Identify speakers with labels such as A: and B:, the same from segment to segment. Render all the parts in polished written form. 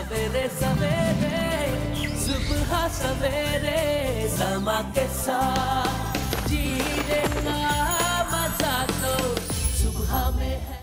A: सवेरे सवेरे, सुबह सवेरे समा के साथ जीने का मजा तो सुबह में है।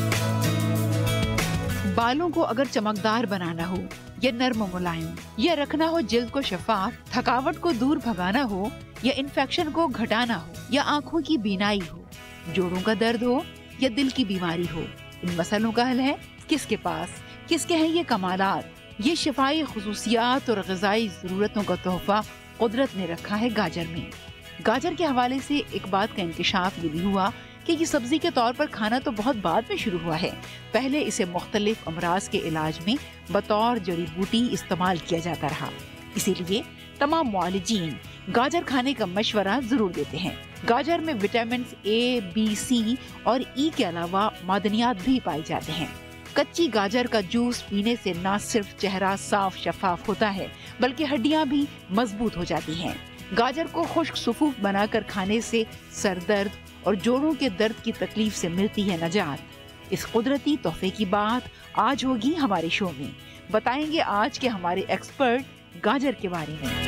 B: बालों को अगर चमकदार बनाना हो या नर्म मुलायम, या रखना हो जिल्द को शफाफ, थकावट को दूर भगाना हो या इन्फेक्शन को घटाना हो, या आँखों की बीनाई हो, जोड़ों का दर्द हो या दिल की बीमारी हो, इन मसलों का हल है किसके पास। किसके हैं ये कमालात, ये शिफाई खुसूसियात और ग़िज़ाई ज़रूरतों का तोहफा कुदरत ने रखा है गाजर में। गाजर के हवाले से एक बात का इंकशाफ ये भी हुआ कि ये सब्जी के तौर पर खाना तो बहुत बाद में शुरू हुआ है। पहले इसे मुख्तलिफ अमराज के इलाज में बतौर जड़ी बूटी इस्तेमाल किया जाता रहा। इसीलिए तमाम मुआलिजीन गाजर खाने का मशवरा जरूर देते हैं। गाजर में विटामिन ए, बी, सी और ई के अलावा मादनियात भी पाए जाते हैं। कच्ची गाजर का जूस पीने से न सिर्फ चेहरा साफ शफाफ होता है, बल्कि हड्डियां भी मजबूत हो जाती हैं। गाजर को खुश्क सुफूफ बनाकर खाने से सर दर्द और जोड़ों के दर्द की तकलीफ से मिलती है नजात। इस कुदरती तोहफे की बात आज होगी हमारे शो में। बताएंगे आज के हमारे एक्सपर्ट गाजर के बारे में।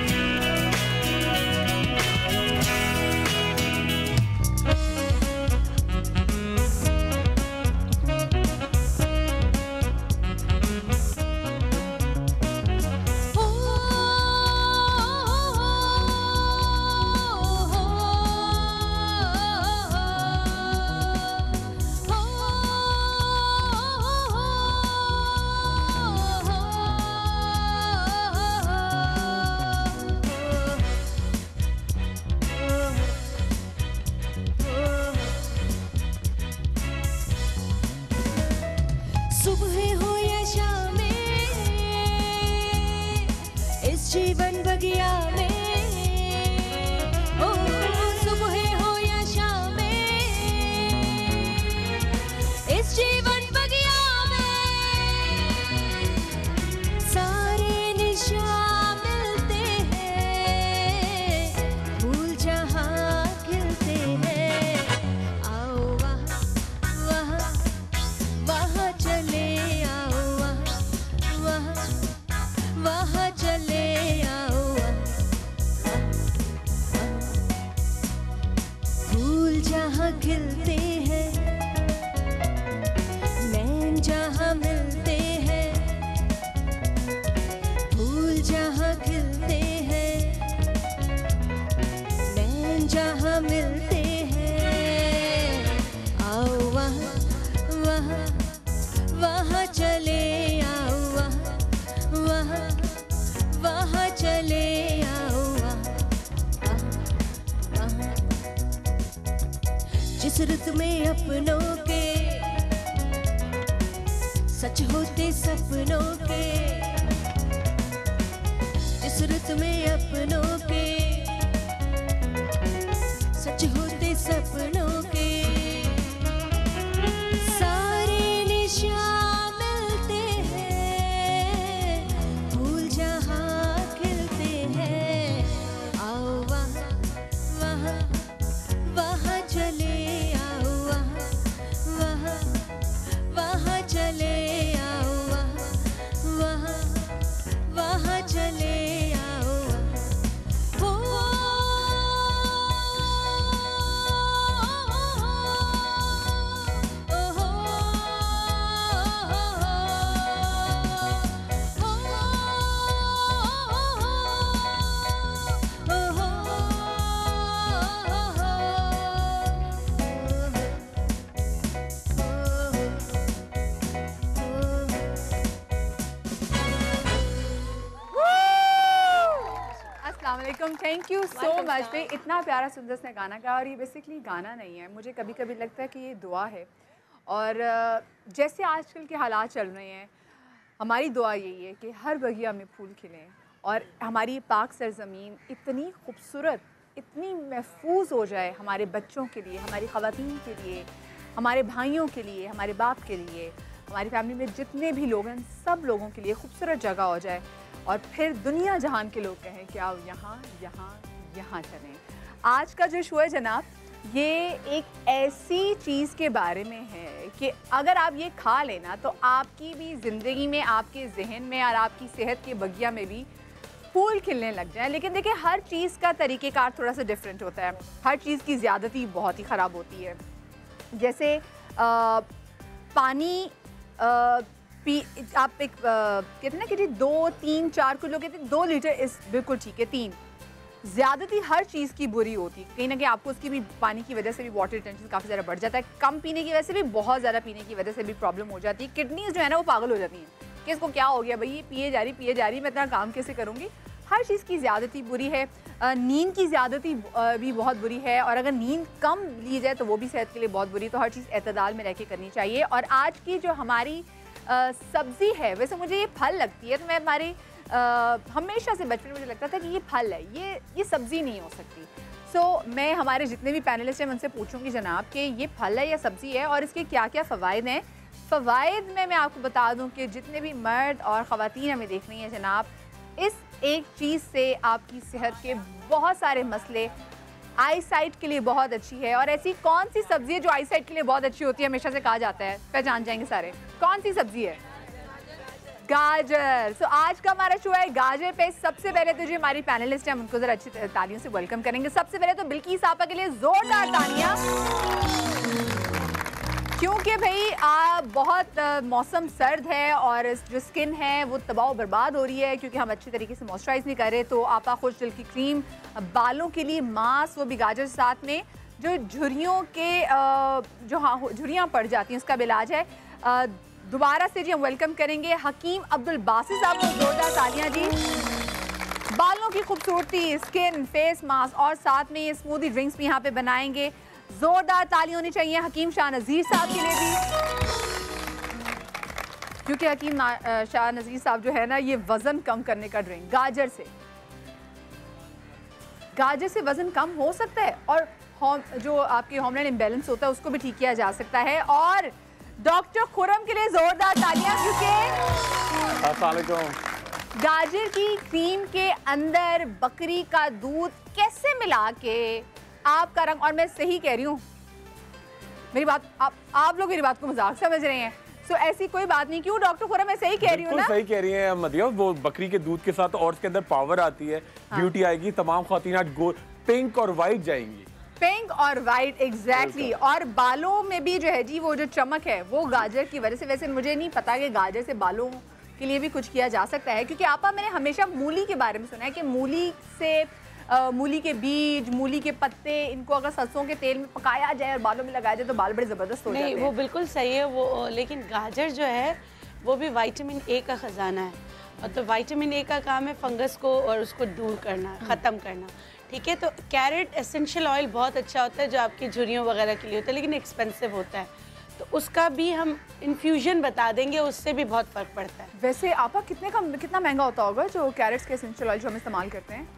C: जीवन बगिया में, ओ सुबह हो या शाम में, इस जीवन बगिया में सारे निशान मिलते हैं, फूल जहाँ खिलते हैं। आओ वहाँ वहाँ वहाँ चले, आओ वहाँ वहाँ वहाँ चले। खिलते हैं, नैन जहाँ मिलते हैं, फूल जहाँ खिलते हैं, नैन जहाँ मिलते हैं। आओ वहाँ वहाँ वहाँ चले, आओ वहाँ वहाँ वहाँ चले, आओ वहाँ जिस रुत में अपनों के सच होते सपनों के, जिस रुत में अपनों के सच होते सपनों के, सारे निशान मिलते हैं, फूल जहाँ खिलते हैं। आओ वहाँ वहाँ वहाँ चले, वहाँ चले, आओ वहाँ वहाँ चले, आओ हो।
D: थैंक यू सो मच भाई, इतना प्यारा सुंदर सा गाना गाया। और ये बेसिकली गाना नहीं है, मुझे कभी कभी लगता है कि ये दुआ है। और जैसे आजकल के हालात चल रहे हैं, हमारी दुआ यही है कि हर बगिया में फूल खिलें और हमारी पाक सरज़मीन इतनी खूबसूरत, इतनी महफूज हो जाए हमारे बच्चों के लिए, हमारी ख़वातीन के लिए, हमारे भाइयों के लिए, हमारे बाप के लिए, हमारी फैमिली में जितने भी लोग हैं सब लोगों के लिए खूबसूरत जगह हो जाए। और फिर दुनिया जहान के लोग कहें कि आओ यहाँ यहाँ यहाँ चलें। आज का जो शो है जनाब, ये एक ऐसी चीज़ के बारे में है कि अगर आप ये खा लेना तो आपकी भी ज़िंदगी में, आपके जहन में और आपकी सेहत के बगिया में भी फूल खिलने लग जाए। लेकिन देखिए, हर चीज़ का तरीक़ेकार थोड़ा सा डिफरेंट होता है। हर चीज़ की ज़्यादती बहुत ही ख़राब होती है। जैसे पानी आप एक कहते हैं ना कि जी 2, 3, 4 किलो कहते हैं 2 लीटर इस बिल्कुल ठीक है। 3 ज़्यादती हर चीज़ की बुरी होती है। कहीं ना कहीं आपको उसकी भी पानी की वजह से भी वाटर रिटेंशन काफ़ी ज़्यादा बढ़ जाता है। कम पीने की वजह से भी, बहुत ज़्यादा पीने की वजह से भी प्रॉब्लम हो जाती है। किडनीज जो है ना वो पागल हो जाती हैं कि इसको क्या हो गया भाई, ये पिए जा रही, मैं इतना काम कैसे करूँगी। हर चीज़ की ज़्यादती बुरी है। नींद की ज़्यादती भी बहुत बुरी है, और अगर नींद कम ली जाए तो वो भी सेहत के लिए बहुत बुरी। तो हर चीज़ एतदाल में रह के करनी चाहिए। और आज की जो हमारी सब्ज़ी है, वैसे मुझे ये फल लगती है, तो मैं हमारी हमेशा से बचपन में मुझे लगता था कि ये फल है, ये सब्ज़ी नहीं हो सकती। मैं हमारे जितने भी पैनलिस्ट हैं उनसे पूछूंगी जनाब कि ये फल है या सब्ज़ी है और इसके क्या क्या फ़वाइद हैं। फ़वाइद में मैं आपको बता दूं कि जितने भी मर्द और ख़वातीन हमें देख रही हैं जनाब, इस एक चीज़ से आपकी सेहत के बहुत सारे मसले, आई साइट के लिए बहुत अच्छी है। और ऐसी कौन सी सब्ज़ी है जो आई साइट के लिए बहुत अच्छी होती है, हमेशा से कहा जाता है, पहचान जाएंगे सारे। कौन सी सब्ज़ी है? गाजर। आज का हमारा शो है गाजर पे। सबसे पहले तो जो हमारी पैनलिस्ट हैं, हम उनको जरा अच्छी तालियों से वेलकम करेंगे। सबसे पहले तो बिल्किस आपा के लिए जोरदार तालियां, क्योंकि भाई बहुत मौसम सर्द है और जो स्किन है वो तबाह बर्बाद हो रही है क्योंकि हम अच्छी तरीके से मॉइस्चराइज नहीं कर रहे। तो आपा खुश दिल की क्रीम, बालों के लिए मास्क, वो भी गाजर के साथ में, जो झुर्रियों के जो झुर्रियाँ पड़ जाती हैं उसका भी इलाज है। दोबारा से जी हम वेलकम करेंगे हकीम अब्दुल बासित साहब को। जोरदार तालियां जी। बालों की खूबसूरती, स्किन, फेस मास्क और साथ में ये स्मूदी ड्रिंक्स भी यहाँ पे बनाएंगे। जोरदार तालियां होनी चाहिए हकीम शाह नज़ीर साहब के लिए भी, क्योंकि हकीम शाह नज़ीर साहब जो है ना, ये वजन कम करने का ड्रिंक गाजर से वजन कम हो सकता है और जो आपके हार्मोनल इम्बैलेंस होता है उसको भी ठीक किया जा सकता है। और डॉक्टर खुरम के लिए जोरदार तालियां, क्योंकि
E: अस्सलाम वालेकुम।
D: गाजर की क्रीम के अंदर बकरी का दूध कैसे मिला के आपका रंग, और मैं सही कह रही हूँ, मेरी बात आप लोग मेरी बात को मजाक समझ रहे हैं। ऐसी कोई बात नहीं। क्यों डॉक्टर खुरम, मैं सही कह रही हूँ ना?
E: सही कह रही हैं मदिया। वो बकरी के दूध के साथ और उसके अंदर पावर आती है, ब्यूटी आएगी। तमाम ख्वातीन आज पिंक और वाइट जाएंगी।
D: पिंक और वाइट, एग्जैक्टली। और बालों में भी जो है जी वो जो चमक है वो गाजर की वजह से। वैसे मुझे नहीं पता कि गाजर से बालों के लिए भी कुछ किया जा सकता है, क्योंकि आपा मैंने हमेशा मूली के बारे में सुना है कि मूली से मूली के बीज, मूली के पत्ते, इनको अगर सरसों के तेल में पकाया जाए और बालों में लगाया जाए तो बाल बड़े ज़बरदस्त हो जाते हैं।
F: नहीं, वो बिल्कुल सही है वो, लेकिन गाजर जो है वो भी विटामिन ए का ख़जाना है। और तो विटामिन ए का काम है फंगस को और उसको दूर करना, ख़त्म करना। ठीक है, तो कैरेट एसेंशियल ऑयल बहुत अच्छा होता है जो आपकी झुर्रियों वगैरह के लिए होता है, लेकिन एक्सपेंसिव होता है, तो उसका भी हम इन्फ्यूजन बता देंगे, उससे भी बहुत फ़र्क पड़ता है।
D: वैसे आपा कितना महंगा होता होगा जो कैरेट्स के एसेंशियल ऑयल जो हम इस्तेमाल करते हैं?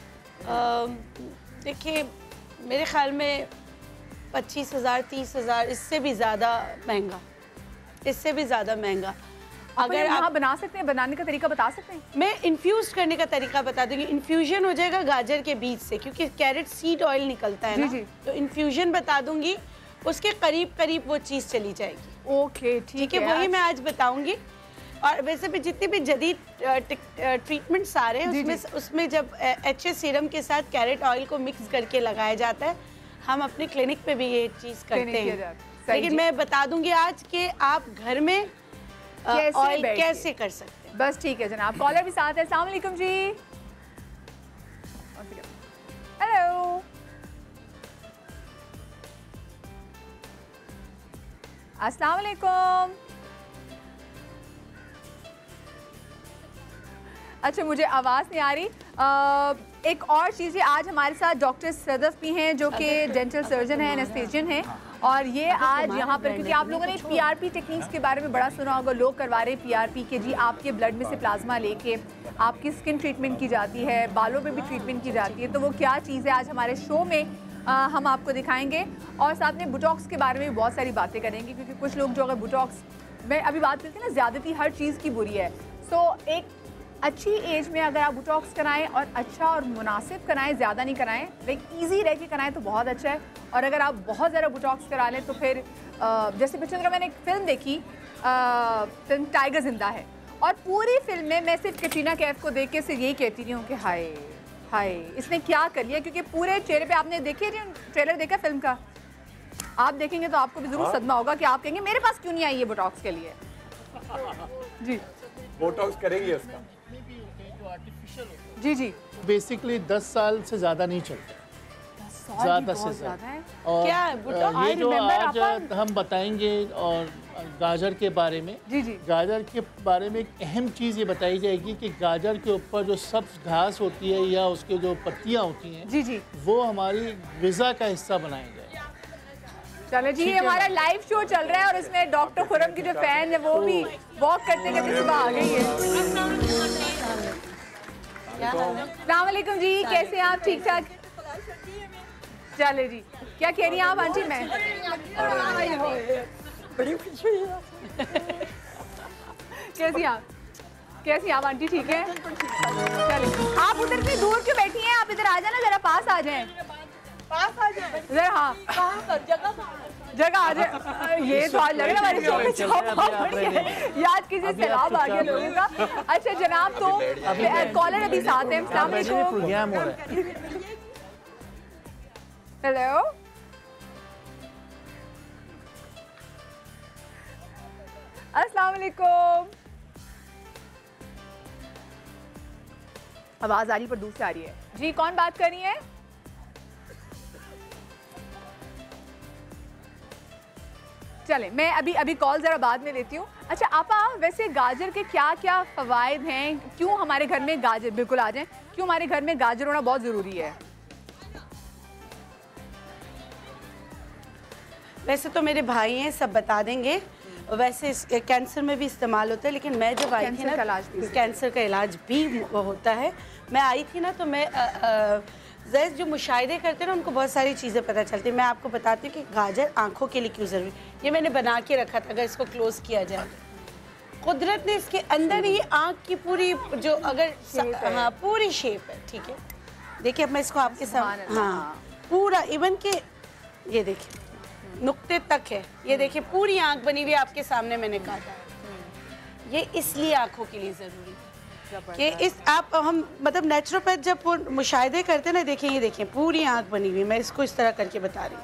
F: देखिए, मेरे ख्याल में 25,000 30,000, इससे भी ज़्यादा महंगा, इससे भी ज़्यादा महंगा।
D: अगर आप बना सकते हैं, बनाने का तरीका बता सकते हैं?
F: मैं इन्फ्यूज़ करने का तरीका बता दूंगी। इन्फ्यूजन हो जाएगा गाजर के बीज से, क्योंकि कैरेट सीड ऑयल निकलता है ना, तो इन्फ्यूजन बता दूंगी, उसके करीब करीब वो चीज़ चली जाएगी।
D: ओके, ठीक है,
F: वही मैं आज बताऊंगी। और वैसे भी जितने भी जदीद ट्रीटमेंट्स आ रहे हैं उसमें जब HA सीरम के साथ कैरेट ऑयल को मिक्स करके लगाया जाता है, हम अपने क्लिनिक पे भी ये चीज़ करते हैं। लेकिन मैं बता दूंगी आज कि आप घर में ऑयल कैसे कर सकते हैं।
D: बस ठीक है जनाब। कॉलर भी साथ है। अस्सलाम वालेकुम जी। हेलो, अस्सलाम वालेकुम। अच्छा, मुझे आवाज़ नहीं आ रही। एक और चीज़ है, आज हमारे साथ डॉक्टर सदफ भी हैं जो कि डेंटल सर्जन है, एनेस्थेसियन है, और ये आज यहाँ पर, क्योंकि आप लोगों ने PRP टेक्निक्स के बारे में बड़ा सुना होगा, लोग करवा रहे हैं PRP के जी, आपके ब्लड में से प्लाज्मा लेके आपकी स्किन ट्रीटमेंट की जाती है, बालों पे भी ट्रीटमेंट की जाती है। तो वो क्या चीज़ है आज हमारे शो में हम आपको दिखाएंगे, और साथ में बुटॉक्स के बारे में भी बहुत सारी बातें करेंगे, क्योंकि कुछ लोग जो अगर बुटॉक्स में अभी बात करते हैं ना, ज़्यादती हर चीज़ की बुरी है। एक अच्छी एज में अगर आप बोटॉक्स कराएं और अच्छा और मुनासिब कराएं, ज़्यादा नहीं कराएं, लाइक इजी रह के कराएं तो बहुत अच्छा है। और अगर आप बहुत ज़्यादा बोटॉक्स करा लें तो फिर जैसे पिछले दिनों मैंने एक फ़िल्म देखी, फिल्म टाइगर जिंदा है, और पूरी फिल्म में मैं सिर्फ कैटरीना कैफ को देख के सिर्फ यही कहती रही हूँ कि हाय हाय इसने क्या कर लिया, क्योंकि पूरे चेहरे पे आपने देखे ट्रेलर देखा फिल्म का, आप देखेंगे तो आपको भी ज़रूर सदमा होगा कि आप कहेंगे मेरे पास क्यों नहीं आई ये बोटॉक्स के लिए। जी
E: बोटॉक्स करेंगे उसका।
D: जी जी
G: बेसिकली 10 साल से ज़्यादा नहीं चलता, ज़्यादा से ज़्यादा। और
F: क्या है बोटॉक्स?
G: ये जो आज हम बताएंगे और गाजर के बारे में,
D: जी जी
G: गाजर के बारे में एक अहम चीज़ ये बताई जाएगी कि गाजर के ऊपर जो सब्ज घास होती है या उसके जो पत्तियाँ होती हैं,
D: जी जी,
G: वो हमारी ग़िज़ा का हिस्सा बनाई जाए।
D: चलो जी, ये हमारा लाइव शो चल रहा है और इसमें डॉक्टर खुरम की जो फैन है वो भी वॉक करते करते सुबह आ गई है। अस्सलाम वालेकुम जी, कैसे हैं आप? ठीक ठाक? चले जी, क्या कह रही हैं आप आंटी? मैं
H: बड़ी खुशी हुई।
D: कैसी आप? कैसी आप आंटी? ठीक है, चलिए। आप उधर इतनी दूर क्यों बैठी हैं? आप इधर आ जाए ना, जरा पास आ जाएं।
H: पास आ जाए
D: जरा, हाँ जगह आ जाए। ये तो आज लग रहा है हमारे शो में याद किसी सैलाब आ गया लोगों का। अच्छा जनाब, तो कॉलर अभी साथ हैं। अस्सलाम वालेकुम। हेलो, अस्सलाम वालेकुम। आवाज आ रही पर दूर से आ रही है जी। कौन बात कर रही है? चलें, मैं अभी कॉल ज़रा बाद में लेती हूँ। अच्छा आपा, वैसे गाजर के क्या क्या फ़वाइद हैं? क्यों हमारे घर में गाजर, बिल्कुल आ जाएं, क्यों हमारे घर में गाजर होना बहुत ज़रूरी है?
F: वैसे तो मेरे भाई हैं, सब बता देंगे। वैसे कैंसर में भी इस्तेमाल होता है, लेकिन मैं जब आई थी ना, कैंसर का इलाज भी होता है। मैं आई थी ना तो मैं जो मुशाहिदे करते हैं ना, उनको बहुत सारी चीज़ें पता चलती हैं। मैं आपको बताती हूँ कि गाजर आंखों के लिए क्यों ज़रूरी। ये मैंने बना के रखा था, अगर इसको क्लोज़ किया जाए, कुदरत ने इसके अंदर ही आँख की पूरी जो अगर हाँ पूरी शेप है, ठीक है। देखिए अब मैं इसको आपके सामने, हाँ पूरा इवन के ये देखिए नुक्ते तक है, ये देखिए पूरी आँख बनी हुई आपके सामने मैंने काटा है। ये इसलिए आँखों के लिए ज़रूरी है कि इस आप हम मतलब नेचुरोपैथ जब मुशाहिदे करते हैं ना, देखें ये देखें पूरी आँख बनी हुई, मैं इसको इस तरह करके बता रही हूँ,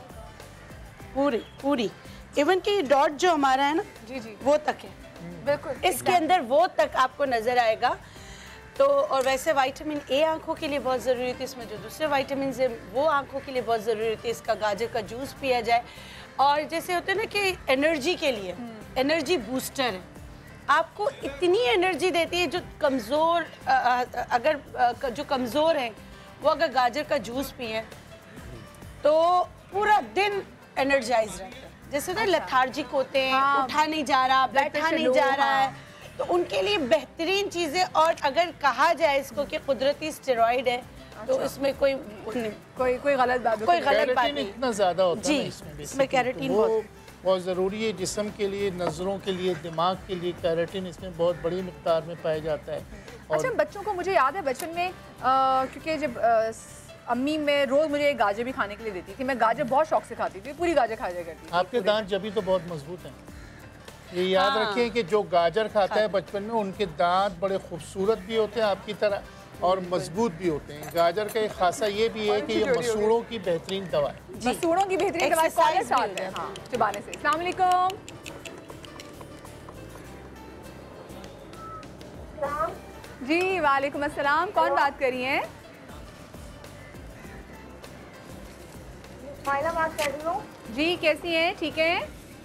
F: पूरी इवन कि डॉट जो हमारा है ना, जी जी वो तक है, बिल्कुल इसके अंदर वो तक आपको नज़र आएगा। तो और वैसे विटामिन ए आँखों के लिए बहुत ज़रूरी होती है, इसमें जो दूसरे विटामिन है वो आँखों के लिए बहुत ज़रूरी होती है। इसका गाजर का जूस पिया जाए, और जैसे होते हैं ना कि एनर्जी के लिए, एनर्जी बूस्टर है, आपको इतनी एनर्जी देती है। जो कमज़ोर अगर जो कमज़ोर हैं वो अगर गाजर का जूस पिए तो पूरा दिन एनर्जाइज रहता है। जैसे ना लेथार्जिक होते हैं, उठा नहीं जा रहा, बैठा नहीं जा रहा है, तो उनके लिए बेहतरीन चीज़ें। और अगर कहा जाए इसको कि कुदरती स्टेरॉइड है, तो इसमें कोई गलत बात नहीं,
G: इतना ज़्यादा होता
F: जी,
G: है
F: इसमें कैरेटीन
G: बहुत ज़रूरी है जिस्म के लिए, नज़रों के लिए, दिमाग के लिए। कैरेटीन इसमें बहुत बड़ी मिक़दार में पाया जाता है।
D: अच्छा बच्चों को, मुझे याद है बचपन में क्योंकि जब अम्मी में रोज़ मुझे गाजर भी खाने के लिए देती थी, मैं गाजर बहुत शौक से खाती थी, पूरी गाजर खा जाया करती थी।
G: आपके दांत जभी तो बहुत मजबूत हैं, ये याद रखें कि जो गाजर खाता है बचपन में, उनके दांत बड़े खूबसूरत भी होते हैं आपकी तरह और मजबूत भी होते हैं। गाजर का एक खासा ये भी है कि ये मसूड़ों की बेहतरीन दवा है।
D: मसूड़ों की बेहतरीन दवा कॉलेज साथ है, हाँ, चबाने से। अस्सलाम वालेकुम। जी वालेकुम अस्सलाम, कौन बात कर रही हैं?
H: मायना बात कर रही हूँ।
D: जी कैसी हैं? ठीक है,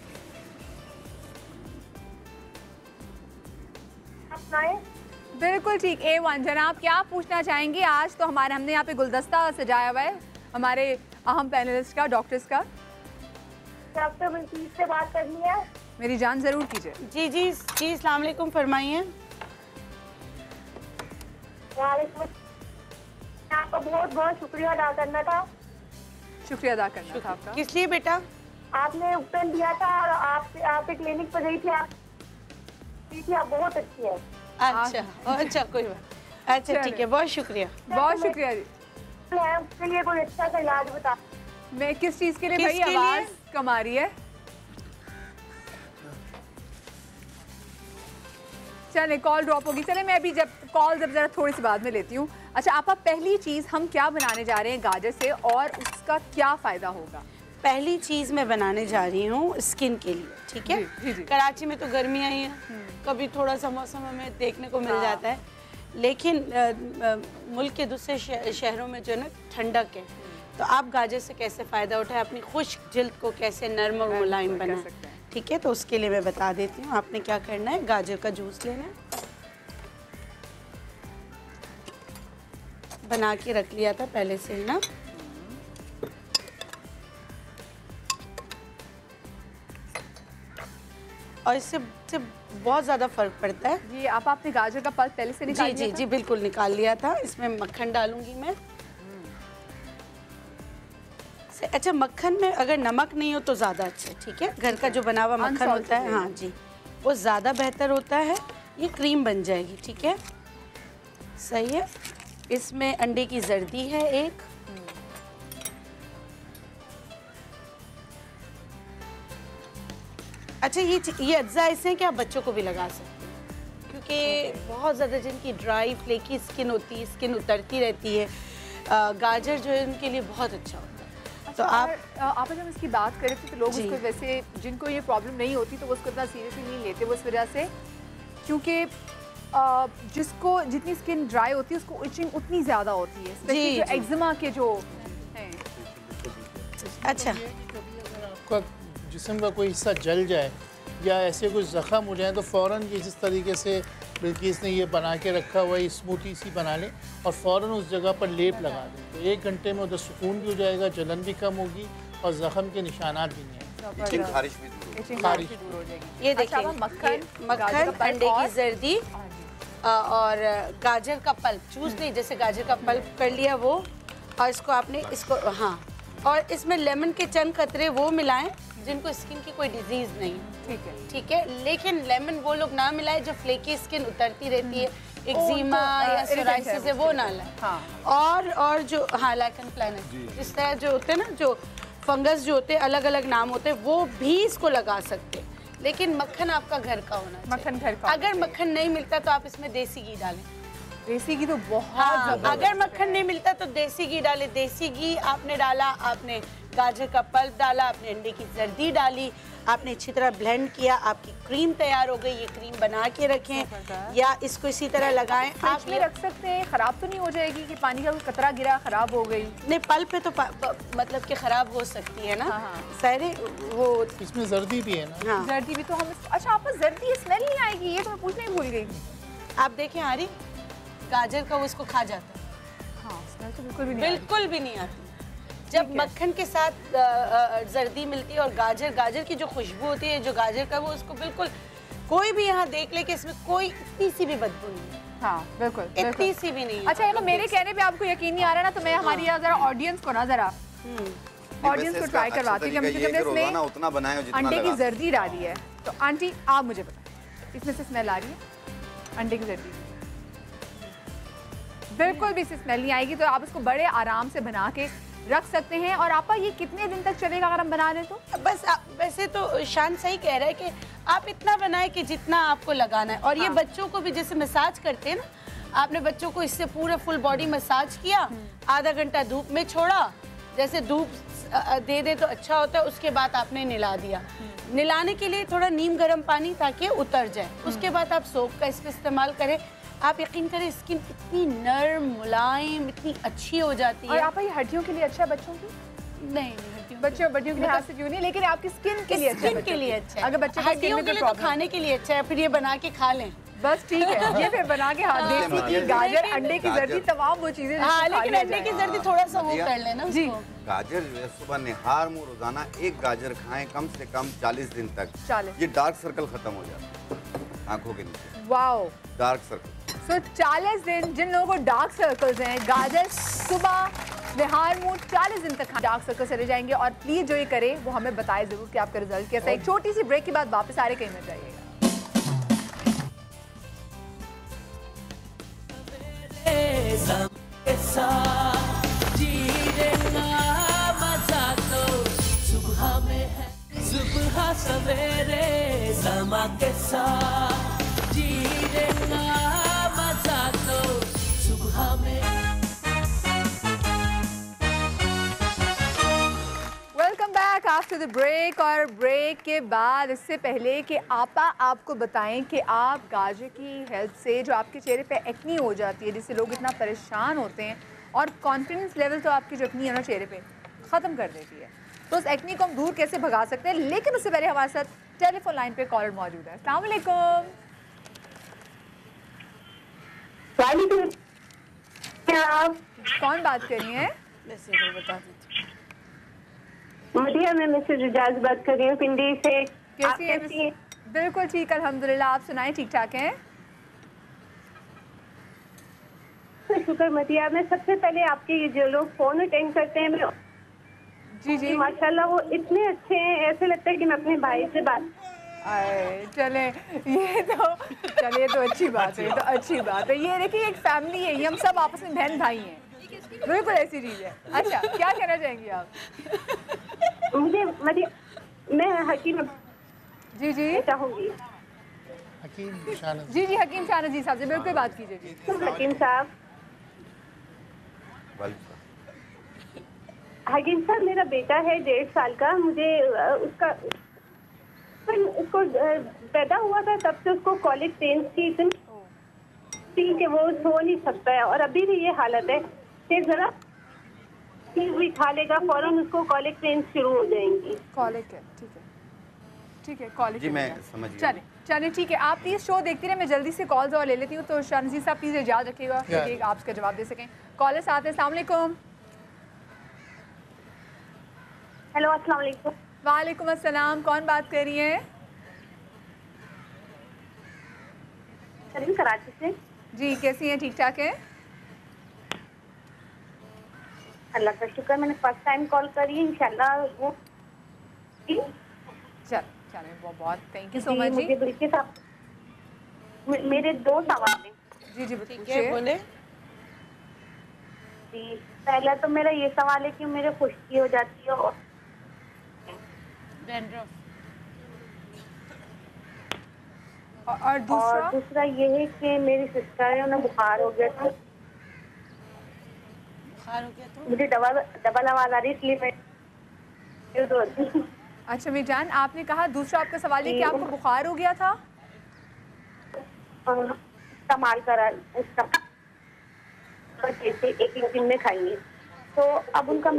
H: आप सुनाएं?
D: बिल्कुल ठीक। A1 जनाब, क्या पूछना चाहेंगी? आज तो हमने यहाँ पे गुलदस्ता सजाया हुआ है हमारे अहम पैनलिस्ट का, डॉक्टर्स का।
H: डॉक्टर बलकीस से बात करनी है।
D: मेरी जान जरूर कीजिए।
F: जी जी जी, अस्सलाम वालेकुम, फरमाइए।
H: वालेकुम, आपका बहुत बहुत शुक्रिया अदा करना था।
D: शुक्रिया अदा करना था आपका।
F: किस लिए बेटा?
H: आपने उपटन दिया था और आपके क्लिनिक पर गई थी, आप बहुत अच्छी है।
F: अच्छा अच्छा कोई बात। अच्छा ठीक है, बहुत शुक्रिया।
D: बहुत शुक्रिया जी।
H: है उसके लिए कोई अच्छा सा इलाज बता।
D: मैं किस चीज़ के लिए भाई
F: किसके लिए?
D: आवाज़ कम आ रही है? चले कॉल ड्रॉप होगी। चले मैं अभी जब कॉल जब ज़रा थोड़ी सी बाद में लेती हूँ। अच्छा आपा, पहली चीज़ हम क्या बनाने जा रहे हैं गाजर से और उसका क्या फ़ायदा होगा?
F: पहली चीज़ मैं बनाने जा रही हूँ स्किन के लिए, ठीक है।
D: जी, जी।
F: कराची में तो गर्मियाँ ही हैं, कभी थोड़ा सा मौसम हमें देखने को मिल जाता है, लेकिन मुल्क के दूसरे शहरों में जो है ना ठंडक है। तो आप गाजर से कैसे फ़ायदा उठाएं, अपनी खुश्क जिल्द को कैसे नर्म और मुलायम बनाएं, ठीक है। तो उसके लिए मैं बता देती हूँ। आपने क्या करना है, गाजर का जूस लेना है, बना के रख लिया था पहले से ही ना। और इससे बहुत ज़्यादा फ़र्क पड़ता है।
D: जी आपने गाजर का पल्प पहले से निकाल
F: जी जी बिल्कुल निकाल लिया था। इसमें मक्खन डालूंगी मैं। अच्छा मक्खन में अगर नमक नहीं हो तो ज़्यादा अच्छा, ठीक है। घर का जो बना हुआ मक्खन होता है, हाँ जी, वो ज़्यादा बेहतर होता है। ये क्रीम बन जाएगी, ठीक है, सही है। इसमें अंडे की जर्दी है एक, अच्छा ये अज्जा ऐसे हैं कि आप बच्चों को भी लगा सकते हैं, क्योंकि बहुत ज़्यादा जिनकी ड्राई फ्लेकी स्किन होती है, स्किन उतरती रहती है, गाजर जो है उनके लिए बहुत अच्छा होता है। तो
D: आप जब इसकी बात करें तो लोग उसको वैसे जिनको ये प्रॉब्लम नहीं होती तो वो उसको इतना सीरियसली नहीं लेते, वो इस वजह से क्योंकि जिसको जितनी स्किन ड्राई होती है उसको इचिंग उतनी ज़्यादा होती है, स्पेशली जो एक्जिमा के जो हैं।
F: अच्छा
G: आपका जिस्म का कोई हिस्सा जल जाए या ऐसे कोई ज़ख़म हो जाए तो फ़ौरन ये जिस तरीके से बिल्किस ने ये बना के रखा हुआ है, स्मूथी सी बना लें और फ़ौरन उस जगह पर लेप लगा दें, तो 1 घंटे में उधर सुकून भी हो जाएगा, जलन भी कम होगी और ज़ख़म के निशानात भी नहीं आएंगे,
D: खारिश भी दूर हो जाएगी।
F: ये देखिए मक्खन, अंडे की जर्दी और गाजर का पल्प, चूस नहीं, जैसे गाजर का पल्प कर लिया वो, और इसको आपने इसको, हाँ, और इसमें लेमन के चंद कतरे वो मिलाएं जिनको स्किन की कोई डिजीज नहीं, ठीक है। लेकिन लेमन वो लोग ना मिलाएं जो फ्लेकी स्किन उतरती रहती है, एक्जिमा या सोराइसिस है, वो ना लाएं। हाँ। और जो हाँ लाइकन प्लैनेट इस तरह जो होते हैं ना, जो फंगस जो होते हैं, अलग अलग नाम होते हैं, वो भी इसको लगा सकते हैं, लेकिन मक्खन आपका घर का होना चाहिए।
D: मक्खन घर का।
F: अगर मक्खन नहीं मिलता तो आप इसमें देसी घी डालें।
D: देसी घी तो बहुत,
F: हाँ, अगर मक्खन नहीं मिलता तो देसी घी डालें। देसी घी आपने डाला, आपने गाजर का पल्प डाला, आपने अंडे की जर्दी डाली, आपने अच्छी तरह ब्लेंड किया, आपकी क्रीम तैयार हो गई। ये क्रीम बना के रखें या इसको इसी तरह लगाएं। आप
D: में रख सकते हैं, ख़राब तो नहीं हो जाएगी कि पानी का कतरा गिरा ख़राब हो गई?
F: नहीं, पल्प है तो मतलब कि ख़राब हो सकती है ना। सारे वो
G: इसमें जर्दी भी है ना।
F: हाँ।
D: जर्दी भी तो हम, अच्छा आपको जर्दी स्मेल नहीं आएगी, ये तो मैं पूछने ही भूल गई।
F: आप देखें आरी, गाजर का वो इसको खा जाता है।
D: हाँ, स्मेल तो बिल्कुल भी नहीं
F: आती। जब मक्खन के साथ जर्दी मिलती है और गाजर की जो खुशबू होती है, जो गाजर का, वो उसको बिल्कुल कोई भी यहाँ देख ले कि इसमें कोई इतनी सी भी बदबू नहीं है।
D: हाँ बिल्कुल,
F: इतनी सी भी नहीं है।
D: अच्छा ये मेरे कहने पे आपको यकीन नहीं आ रहा ना, तो मैं हमारी जरा ऑडियंस को ना जरा ऑडियंस को ट्राई करवाती हूँ कि हमने इसमें
I: उतना बनाए
D: अंडे की जर्दी डाली है। तो आंटी आप मुझे बताएं, इसमें से स्मेल आ रही है अंडे की जर्दी? बिल्कुल भी स्मेल नहीं आएगी। तो आप इसको बड़े आराम से बना के रख सकते हैं। और आपा ये कितने दिन तक चलेगा अगर हम बना लें तो?
F: बस वैसे तो शान सही कह रहा है कि आप इतना बनाएं कि जितना आपको लगाना है। और ये बच्चों को भी जैसे मसाज करते हैं ना, आपने बच्चों को इससे पूरा फुल बॉडी मसाज किया, आधा घंटा धूप में छोड़ा, जैसे धूप दे दे तो अच्छा होता है। उसके बाद आपने निला दिया। निलाने के लिए थोड़ा नीम गर्म पानी ताकि उतर जाए। उसके बाद आप सोप का इसका इस्तेमाल करें। आप यकीन करें स्किन इतनी नर्म मुलायम इतनी अच्छी हो जाती है।
D: और आप ये हड्डियों के लिए अच्छा है बच्चों की?
F: नहीं,
D: बच्चों के लिहाज से क्यों नहीं, लेकिन आपकी स्किन के लिए अच्छा है।
F: स्किन के लिए अच्छा है।
D: अगर बच्चे
F: हड्डियों के लिए तो खाने के लिए अच्छा है, फिर ये बना के खा लें
D: बस, ठीक है। ये फिर बना के हाथ, देसी घी, गाजर, अंडे की जर्दी, तमाम वो चीजें।
F: हाँ, लेकिन अंडे की जर्दी थोड़ा सा वो कर लेना जी।
I: गाजर जो है सुबह निहार मुँह रोजाना 1 गाजर खाएं कम से कम 40 दिन तक।
D: 40।
I: ये डार्क सर्कल खत्म हो जाता है आंखों के नीचे।
D: Wow,
I: dark circle.
D: सो 40 दिन जिन लोगों को डार्क सर्कल्स हैं, गाजर सुबह निहार मुँह 40 दिन तक डार्क सर्कल चले जाएंगे। और प्लीज जो ये करे वो हमें बताए जरूर कि आपका रिजल्ट कैसा है। एक छोटी सी ब्रेक के बाद वापस आ रहे, कहीं मत जाइएगा।
A: साथ जीने का मजा तो सुबह में है, सुबह सवेरे समा के साथ जीने का मजा तो सुबह में।
D: Welcome back after the break. और ब्रेक के बाद इससे पहले कि आपा आपको बताएं कि आप गाजर की हेल्प से जो आपके चेहरे पे एक्नी हो जाती है, जिससे लोग इतना परेशान होते हैं, और कॉन्फिडेंस लेवल तो आपकी जो एक्नी है ना चेहरे पे ख़त्म कर देती है, तो उस एक्नी को हम दूर कैसे भगा सकते हैं। लेकिन उससे पहले हमारे साथ टेलीफोन लाइन पे कॉलर मौजूद है। अस्सलाम वालेकुम। कौन बात कर रही हैं?
F: बता दीजिए।
H: मदिया, मैं मिसेज इजाज बात कर रही हूँ पिंडी से।
D: कैसी हैं? बिल्कुल ठीक, अल्हम्दुलिल्लाह। आप सुनाएं, ठीक ठाक हैं?
H: शुक्र मदिया। मैं सबसे पहले आपके जो लोग फोन अटेंड करते हैं, मैं
D: जी
H: माशाल्लाह वो इतने अच्छे हैं, ऐसे लगता है कि मैं अपने भाई से बात।
D: चले ये तो अच्छी बात है, ये तो अच्छी बात है। ये देखिए एक फैमिली है, ये हम सब आपस में बहन भाई हैं, बिल्कुल ऐसी चीज़ है। अच्छा, क्या कहना चाहेंगी आप?
H: मुझे मैं हकीम
D: जी
H: चाहूँगी।
G: हकीम शाहनवाज
D: जी हकीम शाहनवाज जी साहब से बिल्कुल बात कीजिए जी।
H: हकीम साहब, हकीम साहब, मेरा बेटा है 1.5 साल का। मुझे उसको पैदा हुआ था तब से उसको कॉलिक पेन्स की इतनी कि वो सो नहीं सकता है, और अभी भी ये हालत है कि जरा चीज भी खा लेगा फौरन उसको कॉलिक पेन्स शुरू हो जाएंगी।
D: कॉलिक है, ठीक है कॉलिक
I: जी, मैं समझ गया।
D: चलिए ठीक है, आप प्लीज शो देखती रहे, मैं जल्दी से कॉल्स और ले लेती हूँ। तो शानजी साहब प्लीज इजाज़त रखिएगा कि आप उसका जवाब दे सकें। कॉलर साथ है। अस्सलाम वालेकुम।
H: हेलो, अस्सलाम वालेकुम।
D: वालेकुम अस्सलाम। कौन बात कर रही हैं?
H: कराची से।
D: जी, कैसी हैं? ठीक ठाक हैं?
H: अल्लाह का शुक्र। मैंने फर्स्ट टाइम कॉल करी, इंशाल्लाह वो
D: चलें बहुत thank you so much ji.
H: मुझे मेरे 2 सवाल हैं।
D: जी
F: ठीक है, बोले।
H: जी, पहला तो मेरा ये सवाल है कि मेरे खुश्की हो जाती है,
D: और
H: दूसरा ये है कि मेरी सिस्टर है, उन्हें बुखार हो गया था। मुझे डबल आवाज आ रही, इसलिए मैं।
D: अच्छा मेरी जान, आपने कहा दूसरा आपका सवाल है कि आपको बुखार हो गया था?
H: इस्तेमाल करा उसका एक दिन में खाएंगे, तो अब उनका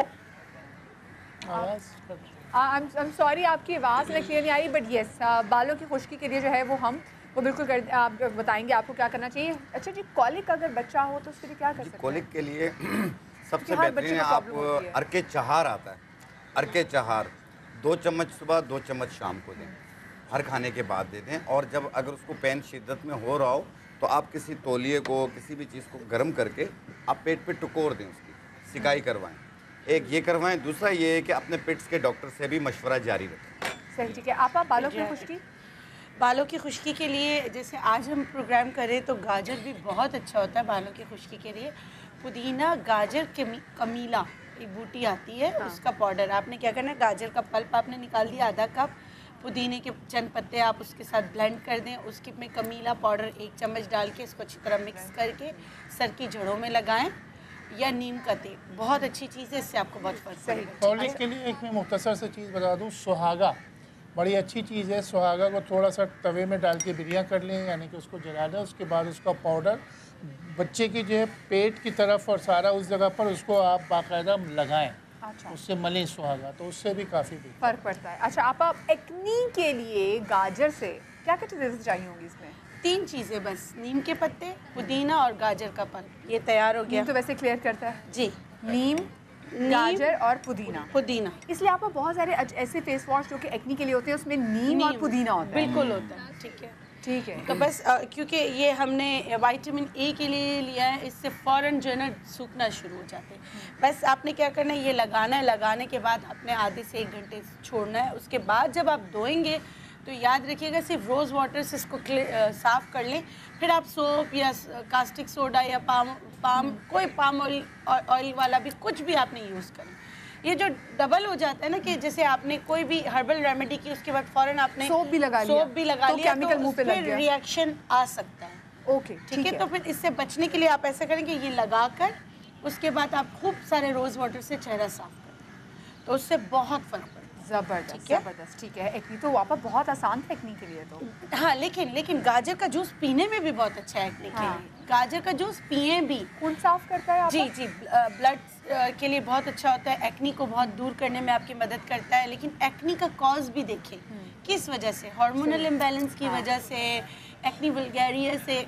D: आई एम सॉरी, आपकी आवाज़ में क्लियर नहीं आई, बट येस, बालों की खुश्की के लिए जो है वो बिल्कुल आप बताएंगे आपको क्या करना चाहिए। अच्छा जी, कॉलिक अगर बच्चा हो तो उसके लिए क्या कर सकते हैं?
I: कॉलिक के लिए सबसे बेहतरीन आप अर्के चहार आता है, अर्के चहार 2 चम्मच सुबह 2 चम्मच शाम को दें, हर खाने के बाद दे दें। और जब अगर उसको पेन शिद्दत में हो रहा हो तो आप किसी तौलिए को, किसी भी चीज़ को गर्म करके आप पेट पे टुकोर दें, उसकी सिकाई करवाएं। एक ये करवाएं। दूसरा ये है कि अपने पेट्स के डॉक्टर से भी मशवरा जारी रखें।
D: सही, ठीक है। आप बालों की खुश्की?
F: बालों की खुश्की के लिए जैसे आज हम प्रोग्राम करें तो गाजर भी बहुत अच्छा होता है बालों की खुश्की के लिए। पुदीना, गाजर, कमीला, एक बूटी आती है, उसका पाउडर आपने क्या करना है, गाजर का पल्प आपने निकाल दिया आधा कप, पुदीने के चंद पत्ते आप उसके साथ ब्लेंड कर दें, उसके में कमीला पाउडर 1 चम्मच डाल के इसको अच्छी तरह मिक्स करके सर की जड़ों में लगाएं, या नीम का तेल बहुत अच्छी चीज़ है, इससे आपको बहुत फर्क पड़ेगा।
G: कॉलिक के लिए एक मैं मुख्तसर से चीज़ बता दूं, सुहागा बड़ी अच्छी चीज़ है। सुहागा को थोड़ा सा तवे में डाल के बिरिया कर लें, यानी कि उसको जला दें, उसके बाद उसका पाउडर बच्चे की जो है पेट की तरफ और सारा उस जगह पर उसको आप बाकायदा लगाएं। अच्छा। उससे मलें सुहागा, तो उससे भी काफ़ी
D: फ़र्क पड़ता है। अच्छा, आप एक्नी के लिए गाजर से क्या क्या चीज़ें चाहिए होंगी? इसमें
F: 3 चीज़ें बस, नीम के पत्ते, पुदीना और गाजर का पल्प, ये तैयार हो गया।
D: तो वैसे क्लियर करता है
F: जी,
D: नीम, गाजर और पुदीना। इसलिए आप बहुत सारे ऐसे फेस वॉश जो कि एक्नी के लिए होते हैं उसमें नीम और पुदीना होता है।
F: बिल्कुल होता है, ठीक है। तो बस क्योंकि ये हमने विटामिन ए के लिए लिया है, इससे फ़ौरन जो है ना सूखना शुरू हो जाते हैं। बस आपने क्या करना है, ये लगाना है, लगाने के बाद अपने आधे से 1 घंटे छोड़ना है। उसके बाद जब आप धोएंगे तो याद रखिएगा सिर्फ रोज़ वाटर से इसको साफ़ कर लें, फिर आप सोप या कास्टिक सोडा या कोई पाम ऑयल वाला भी कुछ भी आपने यूज़ करें। ये जो डबल हो जाता है ना कि जैसे आपने कोई भी हर्बल रेमेडी की उसके बाद फ़ौरन आपने
D: सोप भी लगा लिया
F: तो
D: मुंह पे लग गया,
F: रिएक्शन आ सकता है।
D: ओके
F: ठीक है, तो फिर इससे बचने के लिए आप ऐसा करेंगे, ये लगाकर उसके बाद आप खूब सारे रोज़ वाटर से चेहरा साफ करें, तो उससे बहुत फ़र्क पड़ता है।
D: ज़बरदस्त ज़बरदस्त, ठीक है। एक्नी तो वापस बहुत आसान था एक्नी के लिए तो।
F: हाँ, लेकिन गाजर का जूस पीने में भी बहुत अच्छा है एक्नी के लिए। गाजर का जूस पिए भी,
D: खून साफ करता है।
F: जी, ब्लड के लिए बहुत अच्छा होता है, एक्नी को बहुत दूर करने में आपकी मदद करता है। लेकिन एक्नी का कॉज भी देखें, किस वजह से, हार्मोनल इम्बैलेंस की वजह से, एक्नी वल्गैरिया से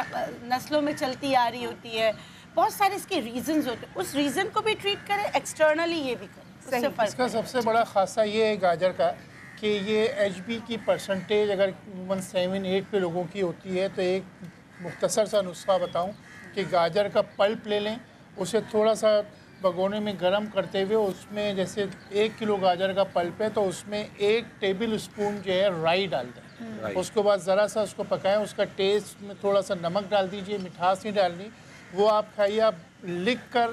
F: नस्लों में चलती आ रही होती है, बहुत सारे इसके रीजंस होते हैं। उस रीज़न को भी ट्रीट करें, एक्सटर्नली ये भी करें।
G: इसका सबसे बड़ा खासा ये है गाजर का कि ये HB की परसेंटेज अगर 7-8 पे लोगों की होती है, तो एक मुख्तसर सा नुस्खा बताऊं कि गाजर का पल्प ले लें, उसे थोड़ा सा भगोने में गर्म करते हुए उसमें जैसे 1 किलो गाजर का पल्प है तो उसमें 1 टेबल स्पून जो है राई डाल दें। उसके बाद ज़रा सा उसको पकाएं, उसका टेस्ट में थोड़ा सा नमक डाल दीजिए, मिठास नहीं डालनी, वो आप खाइए। आप लिख कर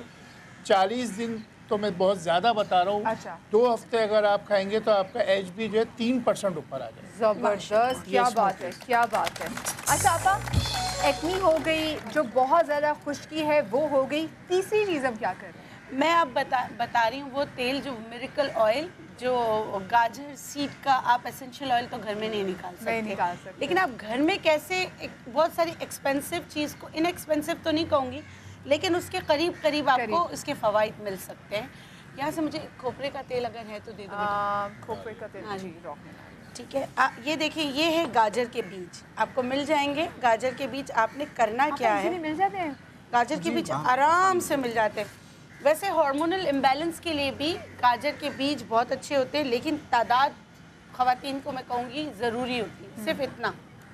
G: 40 दिन, तो मैं बहुत ज़्यादा बता रहा हूँ,
D: अच्छा।
G: 2 हफ्ते अगर आप खाएंगे तो आपका HB जो है 3% ऊपर आ जाए।
D: ज़बरदस्त, क्या बात है, क्या बात है। अच्छा आपा, एक्नी हो गई, जो बहुत ज़्यादा खुश्की है वो हो गई, तीसरी चीज़ हम क्या कर रहे हैं?
F: मैं अब बता रही हूँ वो तेल, जो मिरेकल ऑयल, जो गाजर सीड का, आप एसेंशियल ऑयल तो घर में नहीं निकाल सकते, लेकिन आप घर में कैसे बहुत सारी एक्सपेंसिव चीज़ को, इनएक्सपेंसिव तो नहीं कहूँगी, लेकिन उसके करीब आपको इसके फ़वाइद मिल सकते हैं। यहाँ से मुझे खोपरे का तेल अगर है तो दे दो।
D: खोपरे का तेल,
F: हाँ जी, ठीक है। ये देखिए, ये है गाजर के बीज, आपको मिल जाएंगे। गाजर के बीज आपने करना क्या है,
D: मिल जाते हैं
F: गाजर के बीज आराम से मिल जाते हैं। वैसे हार्मोनल इम्बैलेंस के लिए भी गाजर के बीज बहुत अच्छे होते हैं, लेकिन तादाद ख़वातीन को मैं कहूँगी ज़रूरी होती है। सिर्फ इतना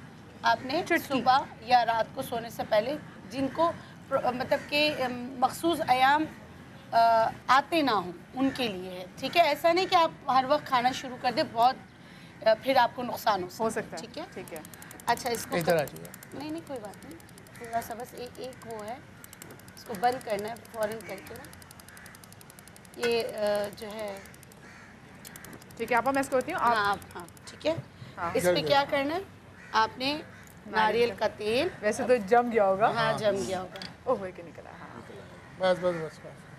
F: आपने सुबह या रात को सोने से पहले, जिनको मतलब कि मखसूस अयाम आते ना हों, उनके लिए है। ठीक है, ऐसा नहीं कि आप हर वक्त खाना शुरू कर दें, बहुत फिर आपको नुकसान हो सकता है। ठीक है, ठीक है। अच्छा, इसको नहीं कोई बात नहीं, थोड़ा सा बस एक वो है, इसको बंद करना है फ़ौरन करके ना, ये जो है।
D: ठीक है, आप मैं इसको होती हूँ।
F: हाँ, ठीक है। इस पे क्या करना है, आपने नारियल का तेल,
D: वैसे तो जम गया होगा।
F: हाँ, जम गया होगा।
D: ओह, के निकला।
G: हाँ, बस।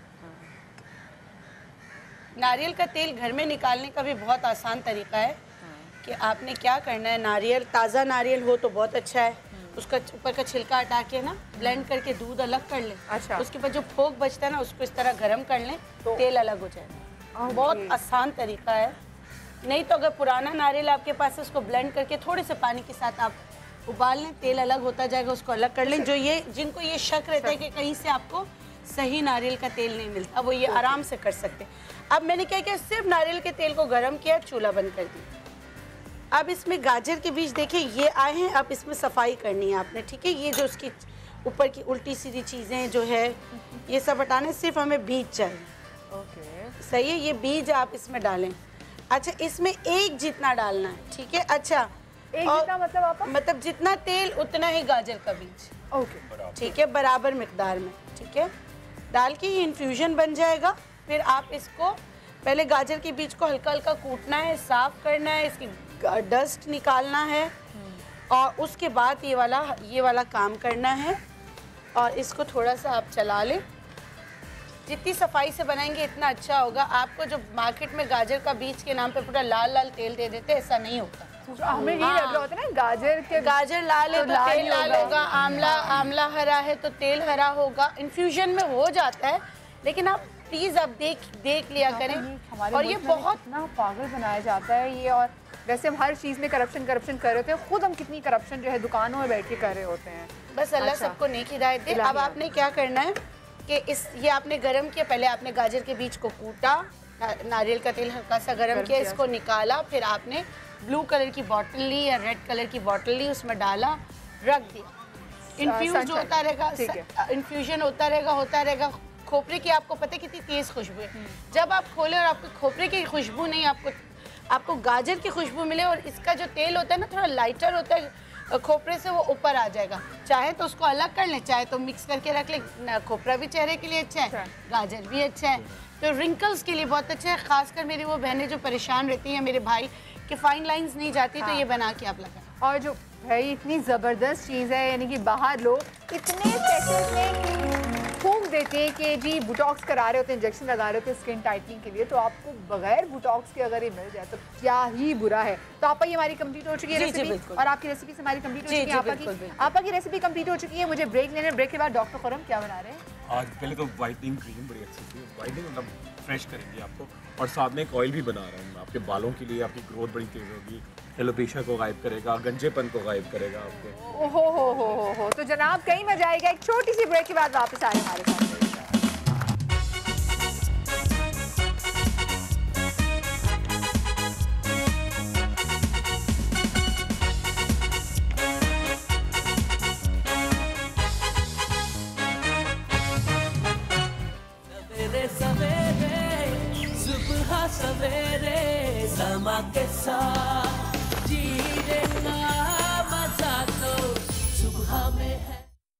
F: नारियल का तेल घर में निकालने का भी बहुत आसान तरीका है कि आपने क्या करना है, नारियल, ताज़ा नारियल हो तो बहुत अच्छा है, उसका ऊपर का छिलका हटा के ना ब्लेंड करके दूध अलग कर लें। अच्छा। उसके बाद जो फोक बचता है ना, उसको इस तरह गर्म कर लें तो तेल अलग हो जाएगा। बहुत आसान तरीका है। नहीं तो अगर पुराना नारियल आपके पास है, उसको ब्लेंड करके थोड़े से पानी के साथ आप उबाल लें, तेल अलग होता जाएगा, उसको अलग कर लें। जिनको ये शक रहता है कि कहीं से आपको सही नारियल का तेल नहीं मिलता, वो ये आराम से कर सकते हैं। अब मैंने क्या किया, सिर्फ नारियल के तेल को गर्म किया, चूल्हा बंद कर दिया। अब इसमें गाजर के बीज देखिए ये आए हैं, अब इसमें सफाई करनी है आपने। ठीक है, ये जो उसकी ऊपर की उल्टी सीधी चीज़ें जो है ये सब हटाने, सिर्फ हमें बीज चाहिए। ओके, सही है, ये बीज आप इसमें डालें। अच्छा, इसमें एक जितना डालना है। ठीक है, अच्छा,
D: एक जितना मतलब आप
F: मतलब जितना तेल उतना ही गाजर का बीज।
D: ओके, ठीक
F: है, बराबर मिकदार में। ठीक है, डाल के ये इन्फ्यूजन बन जाएगा। फिर आप इसको पहले गाजर के बीज को हल्का हल्का कूटना है, साफ़ करना है, इसकी डस्ट निकालना है, और उसके बाद ये वाला काम करना है। और इसको थोड़ा सा आप चला लें। जितनी सफाई से बनाएंगे इतना अच्छा होगा। आपको जो मार्केट में गाजर का बीज के नाम पे पूरा लाल लाल तेल दे देते, ऐसा नहीं होता।
D: हमें ये लग रहा होता है ना,
F: गाजर लाल है तो तेल लाल होगा, आमला हरा है तो तेल हरा होगा। इन्फ्यूजन में हो जाता है, लेकिन आप प्लीज़ आप देख लिया करें। और ये बहुत
D: इतना पागल बनाया जाता है ये। और वैसे हम हर चीज़ में करप्शन कर रहे होते हैं, खुद हम कितनी करप्शन जो है दुकानों में बैठ के कर रहे होते हैं।
F: बस अल्लाह सबको नेक हिदायत दे। अब आपने क्या करना है कि ये आपने गरम किया, पहले आपने गाजर के बीज को कूटा, नारियल का तेल हल्का सा गरम किया, इसको निकाला, फिर आपने ब्लू कलर की बॉटल ली या रेड कलर की बॉटल ली, उसमें डाला, रख दिया, इन्फ्यूज होता रहेगा, इन्फ्यूजन होता रहेगा। खोपरे की आपको पता है कितनी तेज़ खुशबू है। जब आप खोले और आपको खोपरे की खुशबू नहीं आपको आपको गाजर की खुशबू मिले और इसका जो तेल होता है ना थोड़ा लाइटर होता है खोपरे से, वो ऊपर आ जाएगा। चाहे तो उसको अलग कर लें, चाहे तो मिक्स करके रख लें। खोपरा भी चेहरे के लिए अच्छा है, गाजर भी अच्छा है, तो रिंकल्स के लिए बहुत अच्छा है। खासकर मेरी वो बहनें जो परेशान रहती हैं, मेरे भाई कि फाइन लाइंस नहीं जाती, तो ये बना के आप लगाएं।
D: और जो भाई इतनी ज़बरदस्त चीज़ है, यानी कि बाहर लोग इतने सेकंड में फूंक देते हैं कि जी बुटॉक्स करा रहे होते हैं, इंजेक्शन लगा रहे होते हैं स्किन टाइटनिंग के लिए, तो आपको बगैर बुटॉक्स के अगर ये मिल जाए तो क्या ही बुरा है। तो आपा ये हमारी कंप्लीट हो चुकी है रेसिपी, और आपकी रेसिपी से हमारी कंप्लीट हो चुकी है। आपा की रेसिपी कंप्लीट हो चुकी है। मुझे ब्रेक लेने, ब्रेक के बाद डॉक्टर खुरम क्या बना रहे हैं?
E: आज पहले तो वाइटनिंग क्रीम बड़ी अच्छी थी, वाइटनिंग मतलब फ्रेश करेंगी आपको, और साथ में एक ऑयल भी बना रहा हूँ आपके बालों के लिए। आपकी ग्रोथ बड़ी तेज़ होगी, एलोपेशिया को गायब करेगा, गंजेपन को गायब करेगा आपके।
D: ओहो हो। तो जनाब कहीं मजा आएगा। एक छोटी सी ब्रेक के बाद वापस आए हमारे साथ।
A: सवेरे समा के साथ जीने का मजा तो सुबह में है।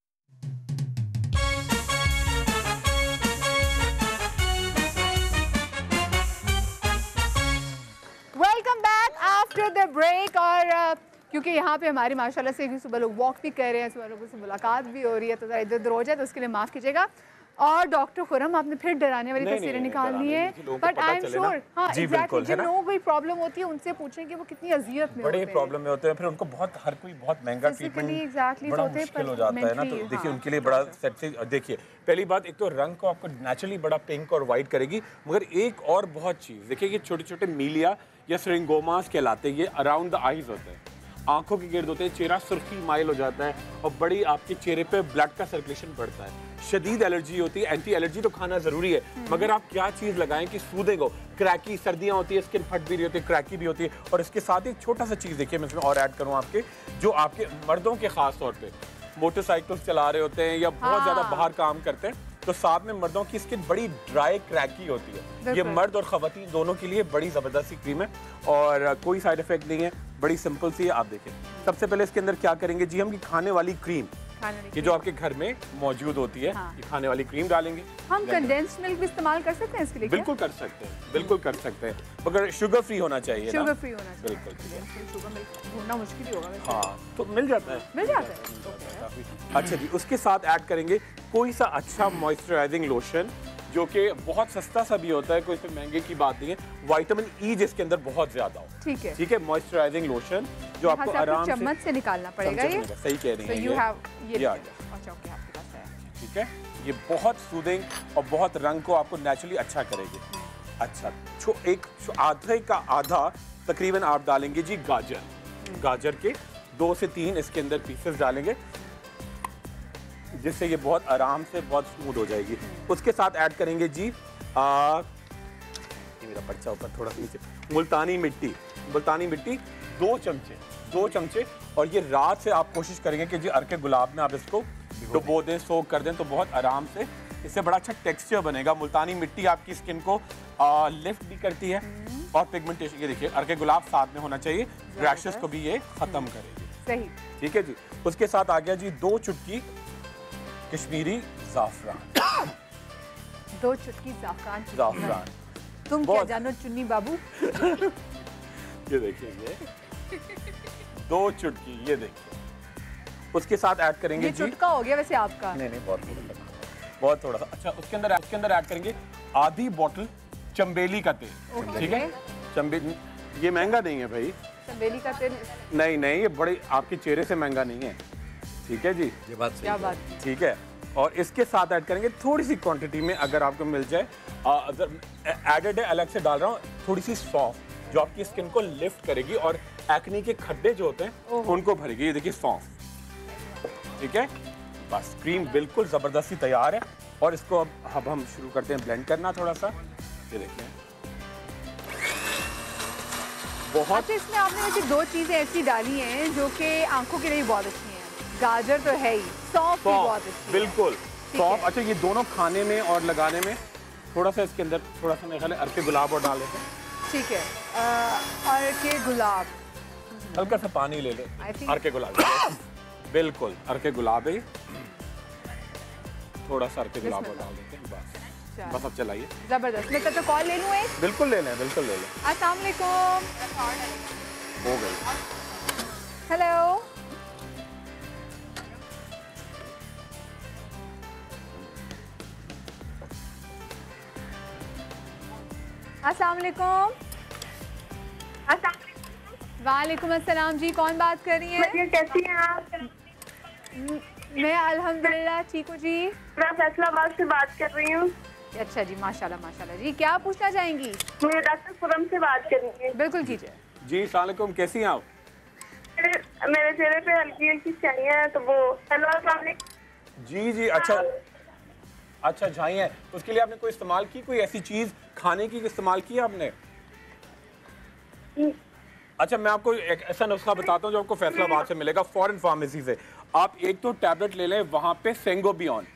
D: Welcome back after the break. और क्योंकि यहाँ पे हमारे माशाल्लाह से सुबह लोग वॉक भी कर रहे हैं, सुबह लोगों से मुलाकात भी हो रही है, तो ज़रा इधर उधर हो जाए तो उसके लिए माफ़ कीजिएगा। और डॉक्टर खुरम, आपने फिर डराने वाली तस्वीरें निकाल दी है, बट आई एम श्योर हाँ एग्जैक्टली जिन लोगों को कोई प्रॉब्लम होती है उनसे पूछें कि वो कितनी अजियत में
E: बड़े प्रॉब्लम में होते हैं, फिर उनको बहुत हर कोई बहुत महंगा ट्रीटमेंट बड़ा मुश्किल हो जाता है ना। तो देखिए उनके लिए बड़ा सेट से देखिए, पहली बात एक तो रंग को आपको नेचुरली बड़ा पिंक और वाइट करेगी, मगर एक और बहुत चीज़ देखिए, ये छोटे छोटे मीलिया या श्रिंगोमास कहलाते हैं, ये अराउंड द आईज होते हैं, आंखों के गिर्द होते हैं, चेहरा सुर्खी माइल हो जाता है और बड़ी आपके चेहरे पे ब्लड का सर्कुलेशन बढ़ता है। शदीद एलर्जी होती है, एंटी एलर्जी तो खाना जरूरी है, मगर आप क्या चीज़ लगाएं कि सूदें को। क्रैकी सर्दियां होती है, स्किन फट भी रही होती है, क्रैकी भी होती है। और इसके साथ एक छोटा सा चीज़ देखिए मैं इसमें और ऐड करूँ आपके, जो आपके मर्दों के खास तौर पर मोटरसाइकिल चला रहे होते हैं या बहुत ज़्यादा बाहर काम करते हैं, तो साथ में मर्दों की स्किन बड़ी ड्राई क्रैकी होती है। ये मर्द और खवातीन दोनों के लिए बड़ी ज़बरदस्त सी क्रीम है और कोई साइड इफेक्ट नहीं है, बड़ी सिंपल सी है। आप देखिए सबसे पहले इसके अंदर क्या करेंगे जी, हम ये खाने वाली क्रीम, ये जो आपके घर में मौजूद होती है, ये खाने वाली क्रीम डालेंगे।
D: हम कंडेंस्ड मिल्क भी इस्तेमाल कर सकते हैं इसके लिए?
E: बिल्कुल कर सकते हैं, बिल्कुल कर सकते हैं, मगर शुगर फ्री होना चाहिए।
D: शुगर फ्री होना चाहिए,
E: बिल्कुल।
D: शुगर मिल्क ढूंढना मुश्किल ही होगा वैसे।
E: हाँ तो मिल जाता है,
D: मिल जाता है।
E: अच्छा जी, उसके साथ ऐड करेंगे कोई सा अच्छा मॉइस्चराइजिंग लोशन, जो कि बहुत सस्ता सा भी होता है, कोई इसमें महंगे की बात नहीं है। विटामिन ई जिसके अंदर बहुत ज्यादा हो,
D: ठीक है,
E: ठीक है। मॉइस्चराइजिंग लोशन जो आपको आराम से
D: चम्मच से निकालना पड़ेगा, ये
E: सही कह रही हैं,
D: यू हैव ये
E: अच्छा ओके आपके पास है, ठीक है। ये बहुत सूदिंग और बहुत रंग को आपको नेचुरली अच्छा करेगी। अच्छा एक आधे का आधा तकरीबन आप डालेंगे जी गाजर, गाजर के 2 से 3 इसके अंदर पीसेस डालेंगे, जिससे ये बहुत आराम से बहुत स्मूथ हो जाएगी। उसके साथ ऐड करेंगे जी ये मेरा पर्चा ऊपर थोड़ा नीचे, मुल्तानी मिट्टी, मुल्तानी मिट्टी 2 चमचे। और ये रात से आप कोशिश करेंगे कि जी अर्के गुलाब में आप इसको डुबो दें, सोक कर दें, तो बहुत आराम से इससे बड़ा अच्छा टेक्सचर बनेगा। मुल्तानी मिट्टी आपकी स्किन को लिफ्ट भी करती है और पिगमेंटेशन, ये देखिए अर्के गुलाब साथ में होना चाहिए, रैशेस को भी ये खत्म करेगी।
D: सही,
E: ठीक है जी। उसके साथ आ गया जी 2 चुटकी कश्मीरी ज़ाफ़रान,
D: 2 चुटकी ज़ाफ़रान। तुम क्या जानो चुन्नी बाबू।
E: ये देखिए, ये 2 चुटकी, ये देखिए। उसके साथ ऐड करेंगे जी,
D: चुटका हो गया वैसे आपका,
E: नहीं बहुत थोड़ा सा। अच्छा उसके अंदर ऐड करेंगे आधी बोतल चंबेली का तेल, ठीक है। चंबेली ये महंगा नहीं है भाई,
D: चंबेली का तेल
E: नहीं, ये बड़े आपके चेहरे से महंगा नहीं है, ठीक है जी।
I: ये बात
D: क्या बात,
E: ठीक है। और इसके साथ ऐड करेंगे थोड़ी सी क्वांटिटी में, अगर आपको मिल जाए, एडेड है अलग से डाल रहा हूँ, थोड़ी सी सौंफ, जो आपकी स्किन को लिफ्ट करेगी और एक्ने के खड्डे जो होते हैं उनको भरेगी। ये देखिए सौंफ, ठीक है। बस क्रीम बिल्कुल ज़बरदस्ती तैयार है और इसको अब हम शुरू करते हैं ब्लेंड करना थोड़ा सा। ये देखिए बहुत।
D: अच्छा इसमें आपने वैसे 2 चीज़ें ऐसी डाली हैं जो कि आंखों के लिए बहुत अच्छी हैं, गाजर तो है ही, सौंफ भी बहुत अच्छी है।
E: बिल्कुल सौंफ। अच्छा ये दोनों खाने में और लगाने में थोड़ा सा इसके अंदर थोड़ा सा मेरे ख्याल है अर्के गुलाब और डाल देते हैं,
D: ठीक है। और के गुलाब,
E: हल्का सा पानी ले ले। अर्के गुलाब, बिल्कुल अर्के गुलाब है, थोड़ा सा अर्के गुलाब डाल देते हैं बस। बस अब चलाइए।
D: जबरदस्त। मैं तो कॉल ले लूँ एक?
E: बिल्कुल ले लें, बिल्कुल ले लें।
D: अस्सलाम वालेकुम।
E: हो गई।
D: हेलो, अस्सलाम वालेकुम। वालेकुम अस्सलाम जी, कौन बात कर रही हैं?
H: कैसी हैं आप?
D: मैं अल्हम्दुलिल्लाह ठीक हूँ जी।
H: मैं फैसलाबाद से बात कर रही हूँ।
D: अच्छा जी, माशाल्लाह माशाल्लाह जी। क्या पूछना चाहेंगी?
H: मैं डॉक्टर खुरम से बात कर रही हूँ।
D: बिल्कुल कीजिए
E: जी। अस्सलाम वालेकुम, कैसी हैं आप?
H: मेरे चेहरे पे हल्की हल्की छाइयाँ हैं, तो वो हेलो अस्सलाम वालेकुम।
E: जी जी, अच्छा झाई है। उसके लिए आपने कोई इस्तेमाल की, कोई ऐसी चीज खाने की इस्तेमाल की आपने? अच्छा, मैं आपको एक ऐसा नुस्खा बताता हूँ जो आपको फैसलाबाद से मिलेगा, फॉरेन फार्मेसी से। आप एक तो टैबलेट ले लें, वहाँ पे सेंगोबियन,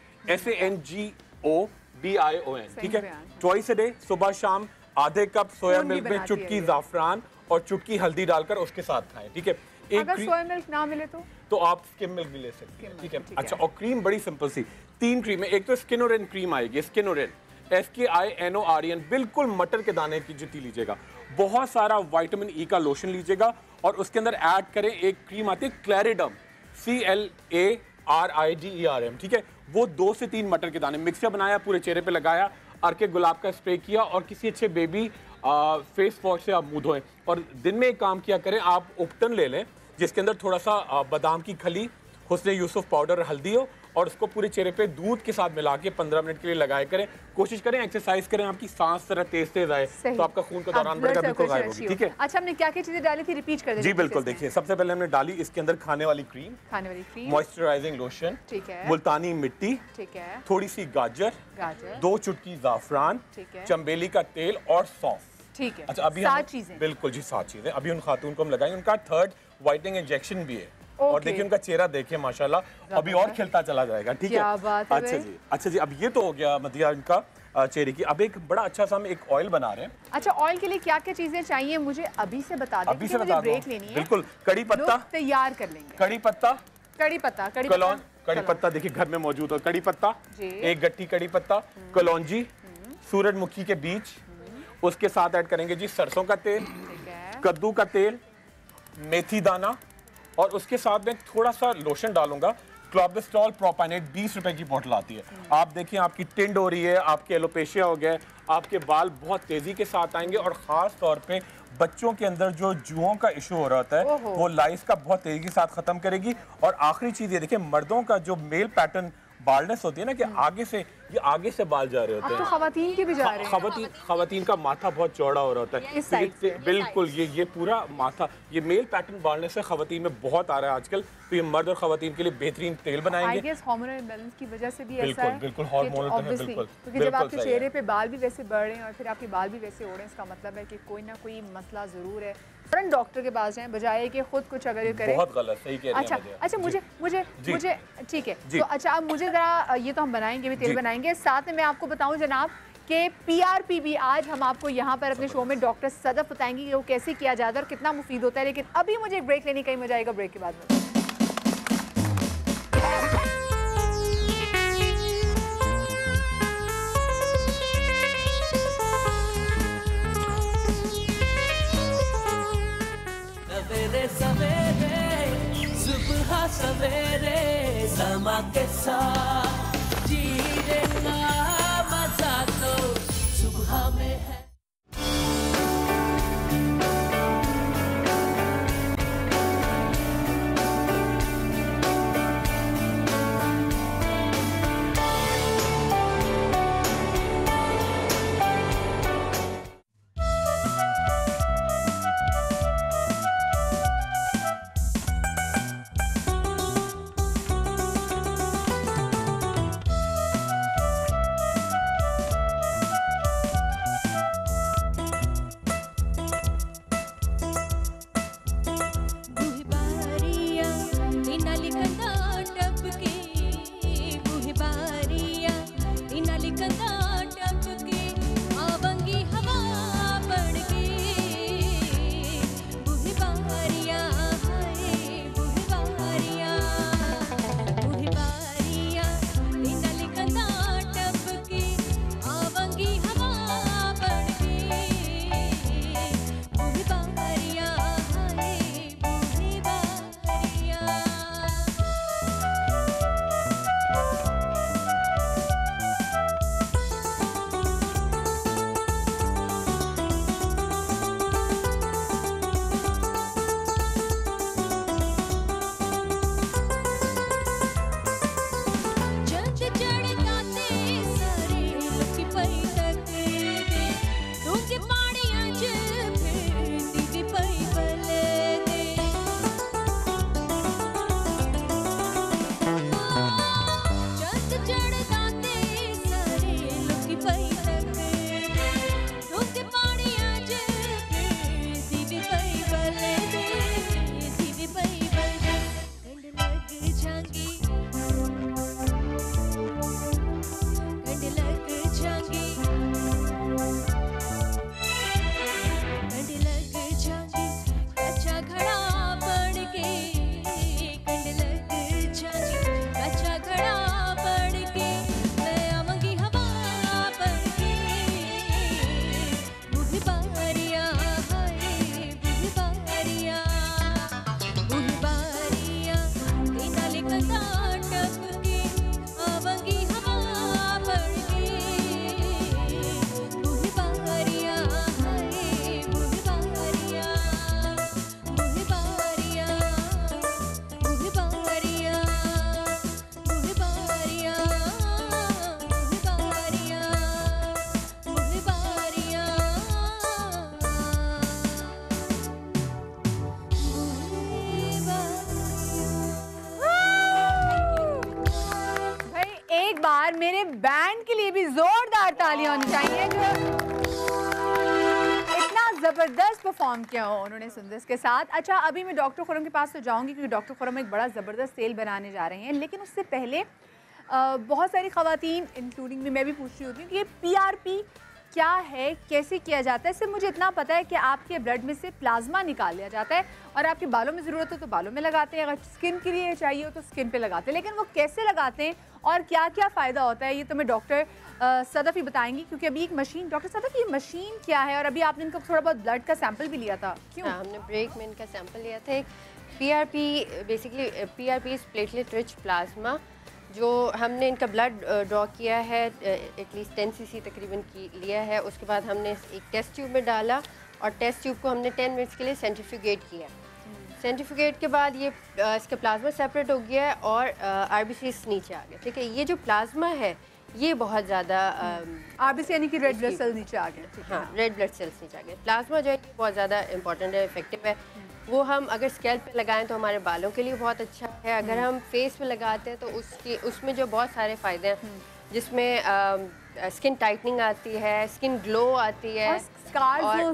E: SANGOBION, ठीक है, ट्वाइस अ डे, सुबह शाम आधे कप सोया मिल्क में चुटकी जाफरान और चुटकी हल्दी डालकर उसके साथ खाएं, ठीक है।
D: अगर सोया मिल्क ना मिले तो
E: आप स्किम मिल्क भी ले सकते हैं, ठीक है। अच्छा, और क्रीम बड़ी सिंपल सी 3 क्रीम है। एक तो स्किनोरेन क्रीम आएगी, स्किनोरेन SKINOREN, बिल्कुल मटर के दाने की जितनी लीजिएगा। बहुत सारा विटामिन ई का लोशन लीजिएगा और उसके अंदर ऐड करें एक क्रीम आती है क्लैरिडम, CLARIDERM, ठीक है। वो 2 से 3 मटर के दाने मिक्सचर बनाया, पूरे चेहरे पे लगाया, अर्के गुलाब का स्प्रे किया और किसी अच्छे बेबी फेस वॉश से आप मुंह धोएं। और दिन में एक काम किया करें, आप उपटन ले लें जिसके अंदर थोड़ा सा बादाम की खली, हुस्न यूसुफ पाउडर, हल्दी हो, और उसको पूरे चेहरे पे दूध के साथ मिला के 15 मिनट के लिए लगाया करें। कोशिश करें, एक्सरसाइज करें, आपकी सांस जरा तेज तेज आए तो आपका खून का दौरान बढ़ेगा, बिल्कुल गायब होगी, ठीक है।
D: अच्छा, हमने क्या क्या चीजें डाली थी, रिपीट कर दीजिए।
E: जी बिल्कुल, देखिए सबसे पहले हमने डाली इसके अंदर खाने वाली क्रीम, मॉइस्चराइजिंग लोशन,
D: ठीक है,
E: मुल्तानी मिट्टी,
D: ठीक है,
E: थोड़ी सी गाजर, 2 चुटकी जाफरान, ठीक है, चंबेली का तेल और सौंफ, ठीक है। अच्छा, अभी 7 चीजें, बिल्कुल जी 7 चीजें। अभी उन खातून को हम लगाएंगे, उनका 3rd वाइटनिंग इंजेक्शन भी है। और देखिए उनका चेहरा देखिए माशाल्लाह, अभी और खिलता चला जाएगा, ठीक है। अच्छा जी, अब ये तो हो गया मदिया इनका चेहरे की। अब एक बड़ा अच्छा सा हम एक ऑयल बना रहे हैं। अच्छा, ऑयल के लिए क्या क्या चीजें चाहिए मुझे अभी से बता दें, अभी से मुझे ब्रेक लेनी है। बिल्कुल, कड़ी पत्ता तैयार कर लेंगे। कड़ी पत्ता देखिए घर में मौजूद हो, कड़ी पत्ता, एक गट्ठी कड़ी पत्ता, कलौंजी, सूरजमुखी के बीज, उसके साथ ऐड करेंगे जी सरसों का तेल, कद्दू का तेल, मेथी दाना, और उसके साथ में थोड़ा सा लोशन डालूंगा, क्लोबेस्ट्रॉल प्रोपानेट, 20 रुपए की बोतल आती है। आप देखिए आपकी टिंड हो रही है, आपके एलोपेशिया हो गया, आपके बाल बहुत तेजी के साथ आएंगे, और खास तौर पे बच्चों के अंदर जो जुओं का इशू हो रहा होता है वो लाइस का बहुत तेजी के साथ खत्म करेगी। और आखिरी चीज ये देखिए, मर्दों का जो मेल पैटर्न बालनेस होती है ना, कि आगे से बाल जा रहे होते हैं, तो खवातीन के भी जा रहे हैं। खवातीन का माथा बहुत चौड़ा हो रहा होता है, बिल्कुल ये पूरा माथा, ये मेल पैटर्न बालनेस से खवातीन में बहुत आ रहा है आजकल। तो ये मर्द और खवातीन के लिए बेहतरीन तेल बनाएंगे। हार्मोनल इंबैलेंस की वजह से भी ऐसा है, बिल्कुल हार्मोनल है, बिल्कुल, क्योंकि जब आपके चेहरे पे बाल भी वैसे बढ़ रहे हैं और फिर आपके बाल भी वैसे हो रहे हैं, इसका मतलब है कि कोई ना कोई मसला जरूर है। फौरन डॉक्टर के पास जाएं, बजाय कि खुद कुछ अगर ये करें। बहुत गलत, सही कह रही हैं। अच्छा, मुझे ठीक है, तो अच्छा अब मुझे जरा ये तो हम बनाएंगे भी, तेल बनाएंगे, साथ में मैं आपको बताऊं जनाब कि PRP भी आज हम आपको यहाँ पर अपने शो में डॉक्टर सदफ बताएंगे कि वो कैसे किया जाता है और कितना मुफीद होता है। लेकिन अभी मुझे एक ब्रेक लेने का ही मजा आएगा, ब्रेक के बाद में।
A: सवेरे सुबह सवेरे समा के साथ जीने का मजा तो सुबह में है।
D: मेरे बैंड के लिए भी जोरदार तालियां होनी चाहिए जो इतना ज़बरदस्त परफॉर्म किया हो उन्होंने सुंदस के साथ। अच्छा, अभी मैं डॉक्टर खुरम के पास तो जाऊंगी क्योंकि डॉक्टर खुरम एक बड़ा ज़बरदस्त सेल बनाने जा रहे हैं, लेकिन उससे पहले बहुत सारी ख़वातीन इंक्लूडिंग मैं भी पूछ रही होती हूँ कि ये PRP क्या है, कैसे किया जाता है। सिर्फ मुझे इतना पता है कि आपके ब्लड में से प्लाज्मा निकाल लिया जाता है और आपके बालों में ज़रूरत हो तो बालों में लगाते हैं, अगर स्किन के लिए चाहिए हो तो स्किन पे लगाते हैं, लेकिन वो कैसे लगाते हैं और क्या क्या फ़ायदा होता है ये तो मैं डॉक्टर सदफ ही बताएंगी, क्योंकि अभी एक मशीन, डॉक्टर सदफ ये मशीन क्या है और अभी आपने इनका थोड़ा बहुत ब्लड का सैंपल भी लिया था, क्यों?
J: हाँ, हमने ब्रेक में इनका सैंपल लिया था। एक PRP basically PRP is platelet rich plasma, जो हमने इनका ब्लड ड्रॉ किया है एटलीस्ट 10 cc तकरीबन लिया है। उसके बाद हमने एक टेस्ट ट्यूब में डाला और टेस्ट ट्यूब को हमने 10 मिनट्स के लिए सेंट्रीफ्यूगेट किया। सेंट्रीफ्यूगेट के बाद ये इसका प्लाज्मा सेपरेट हो गया और RBCs नीचे आ गया। ठीक है, ये जो प्लाज्मा है ये बहुत ज़्यादा
D: RBC यानी कि रेड ब्लड सेल्स नीचे आ गए।
J: हाँ, रेड ब्लड सेल्स नीचे आ गए। प्लाज्मा जो है बहुत ज़्यादा इंपॉर्टेंट है, इफेक्टिव है। वो हम अगर स्कैल्प पे लगाएं तो हमारे बालों के लिए बहुत अच्छा है। अगर हम फेस पे लगाते हैं तो उसमें जो बहुत सारे फ़ायदे हैं, जिसमें स्किन टाइटनिंग आती है, स्किन ग्लो आती है, और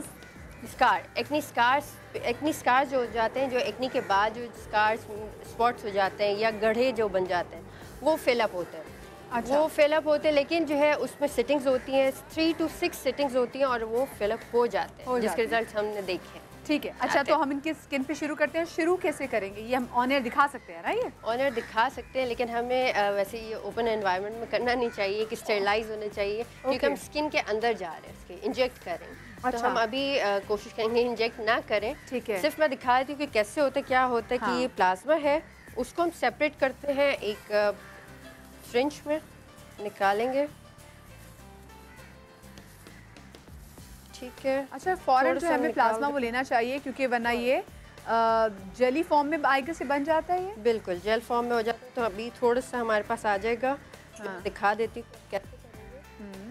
J: एक्नी स्कार्स जो हो जाते हैं, जो एक्नी के बाद जो स्पॉट्स हो जाते हैं या गड्ढे जो बन जाते हैं वो फिलअप होते हैं। अच्छा। वो फिलअप होते हैं, लेकिन जो है उसमें सिटिंग्स होती हैं, 3 to 6 सिटिंग्स होती हैं और वो फिलअप हो जाते हैं, जिसके रिजल्ट हमने देखे।
D: ठीक है, अच्छा तो हम इनके स्किन पे शुरू करते हैं। शुरू कैसे करेंगे? ये हम ऑन एयर दिखा सकते हैं ना? ये
J: ऑन एयर दिखा सकते हैं, लेकिन हमें वैसे ये ओपन एनवायरनमेंट में करना नहीं चाहिए, कि स्टेरिलाइज होने चाहिए, क्योंकि हम स्किन के अंदर जा रहे हैं, इसके इंजेक्ट करेंगे। अच्छा। तो हम अभी कोशिश करेंगे इंजेक्ट ना करें। ठीक है, सिर्फ मैं दिखा देती हूँ कि कैसे होता है, क्या होता है। हाँ। कि ये प्लाज्मा है, उसको हम सेपरेट करते हैं, एक सिरिंज में निकालेंगे। ठीक है।
D: अच्छा, फौरन जो हमें प्लाज्मा वो लेना चाहिए, क्योंकि वरना ये जेली फॉर्म में आएगा से बन जाता है। ये
J: बिल्कुल जेल फॉर्म में हो जाता है। तो अभी थोड़ा सा हमारे पास आ जाएगा। हाँ। दिखा देती हूँ कैसे करेंगे।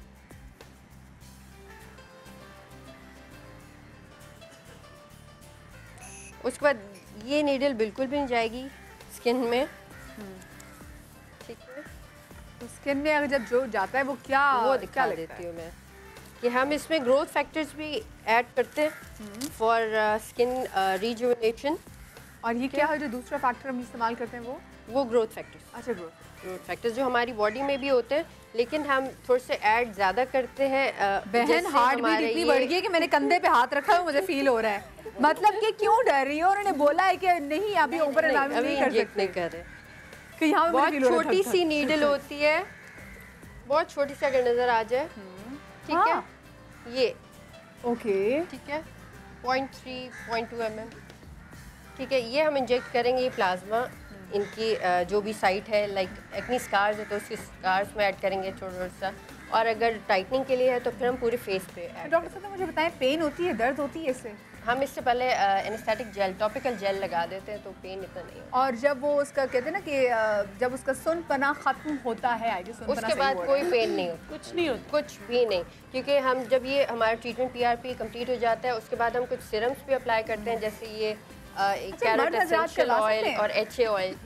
J: उसके बाद ये नीडल बिल्कुल भी नहीं जाएगी स्किन में। ठीक है,
D: तो स्किन में अगर जब जो जाता है वो क्या,
J: वो दिखा देती हूँ मैं कि हम इसमें ग्रोथ फैक्टर्स भी ऐड करते हैं फॉर स्किन रिजुवेनेशन।
D: और ये क्या है जो दूसरा फैक्टर हम इस्तेमाल करते हैं
J: वो ग्रोथ फैक्टर्स।
D: अच्छा, ग्रोथ
J: फैक्टर्स जो हमारी बॉडी में भी होते हैं, लेकिन हम थोड़े से ऐड ज़्यादा करते हैं।
D: बहन हार्ट बीट इतनी बढ़ गई है कि मैंने कंधे पे हाथ रखा है, मुझे फील हो रहा है। मतलब कि क्यों डर रही हो? उन्होंने बोला है कि नहीं अभी ओवर
J: नहीं कर रहे
D: कि यहाँ
J: बहुत छोटी सी नीडल होती है, बहुत छोटी सी, अगर नजर आ जाए। ठीक है, ये
D: ओके,
J: ठीक है, 0.3 0.2 mm। ठीक है, ये हम इंजेक्ट करेंगे। ये प्लाज्मा इनकी जो भी साइट है, लाइक एक्नी स्कार्स है तो उसके स्कार्स में ऐड करेंगे थोड़ा सा, और अगर टाइटनिंग के लिए है तो फिर हम पूरे फेस पे ऐड।
D: डॉक्टर साहब मुझे बताएं, पेन होती है, दर्द होती है इससे?
J: हम इससे पहले एनेस्थेटिक जेल, टॉपिकल जेल लगा देते हैं तो पेन इतना नहीं होता।
D: और जब वो उसका कहते हैं ना कि जब उसका सुनपना खत्म होता है,
J: उसके बाद कोई पेन नहीं होता,
F: कुछ नहीं होता,
J: कुछ भी नहीं। क्योंकि हम जब ये हमारा ट्रीटमेंट PRP कंप्लीट हो जाता है, उसके बाद हम कुछ सिरम्स भी अप्लाई करते हैं, जैसे ये कैरोट एसेंशियल ऑयल और HA ऑयल।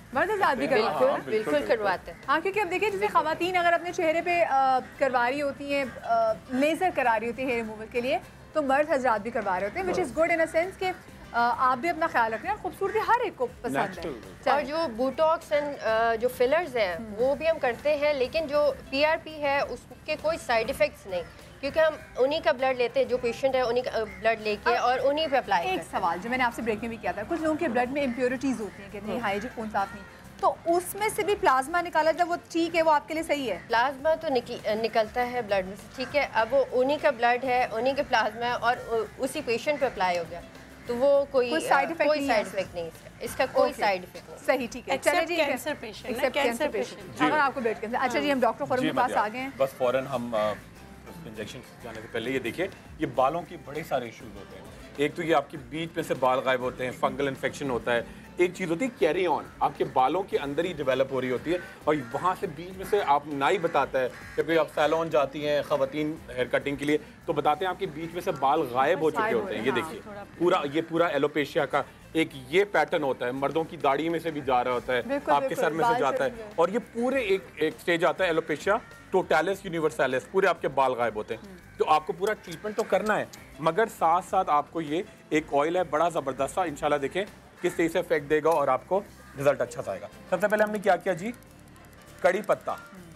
D: मर्द हज़ात भी करवाते हैं?
J: बिल्कुल करवाते हैं।
D: हाँ, क्योंकि अब देखिए जैसे ख़वातीन अगर अपने चेहरे पे करवा रही होती हैं, लेज़र करा रही होती है हेयर रिमूवल के लिए, तो मर्द हज़रात भी करवा रहे होते हैं, which is good in a sense कि आप भी अपना ख्याल रख रहे हैं और खूबसूरती हर एक को पसंद है।
J: और जो बोटॉक्स एंड जो फिलर्स हैं वो भी हम करते हैं, लेकिन जो PRP है उसके कोई साइड इफ़ेक्ट्स नहीं, क्योंकि हम उन्हीं का ब्लड लेते हैं, जो पेशेंट है उन्हीं का ब्लड लेके और उन्हीं पे अप्लाई करते हैं।
D: एक सवाल जो मैंने आपसे ब्रेक में भी किया था, कुछ लोगों के ब्लड में इम्प्योरिटीज़ होती हैं, कहते हैं हाई जी खून साफ नहीं, तो उसमें से भी प्लाज्मा निकाला जाए, वो ठीक है, वो आपके लिए सही है?
J: प्लाज्मा तो निकलता है ब्लड में से, ठीक है। अब वो उन्हीं का ब्लड है, उन्हीं के प्लाज्मा है और उसी पेशेंट पे अप्लाई हो गया, तो वो कोई साइड इफेक्ट नहीं, इसका कोई साइड इफेक्ट नहीं।
D: सही, ठीक है। चलिए जी,
F: कैंसर पेशेंट
D: अगर आपको ब्लड कैंसर। अच्छा जी, हम डॉक्टर खुरम के पास आ गए हैं।
E: बस फौरन हम इंजेक्शन जाने से पहले ये देखिए, ये बालों के बड़े सारे इश्यूज होते हैं। एक तो ये आपके बीच में से बाल गायब होते हैं, फंगल इन्फेक्शन होता है। एक चीज़ होती है कैरी ऑन, आपके बालों के अंदर ही डेवलप हो रही होती है और वहाँ से बीच में से आप नाई बताता है कि कोई आप सैलून जाती हैं ख़वातीन हेयर कटिंग के लिए, तो बताते हैं आपके बीच में से बाल गायब हो चुके होते हैं। ये देखिए पूरा एलोपेशिया का एक ये पैटर्न होता है, मर्दों की दाढ़ी में से भी जा रहा होता है, आपके सर में से जाता है, और ये पूरे एक स्टेज आता है एलोपेशिया टोटैलिस यूनिवर्सैलिस, पूरे आपके बाल गायब होते हैं। तो आपको पूरा ट्रीटमेंट तो करना है, मगर साथ साथ आपको ये एक ऑयल है बड़ा ज़बरदस्त सा, इंशाल्लाह देखें किस तरह से इफेक्ट देगा और आपको रिजल्ट अच्छा सा आएगा। सबसे पहले हमने क्या किया जी, कड़ी पत्ता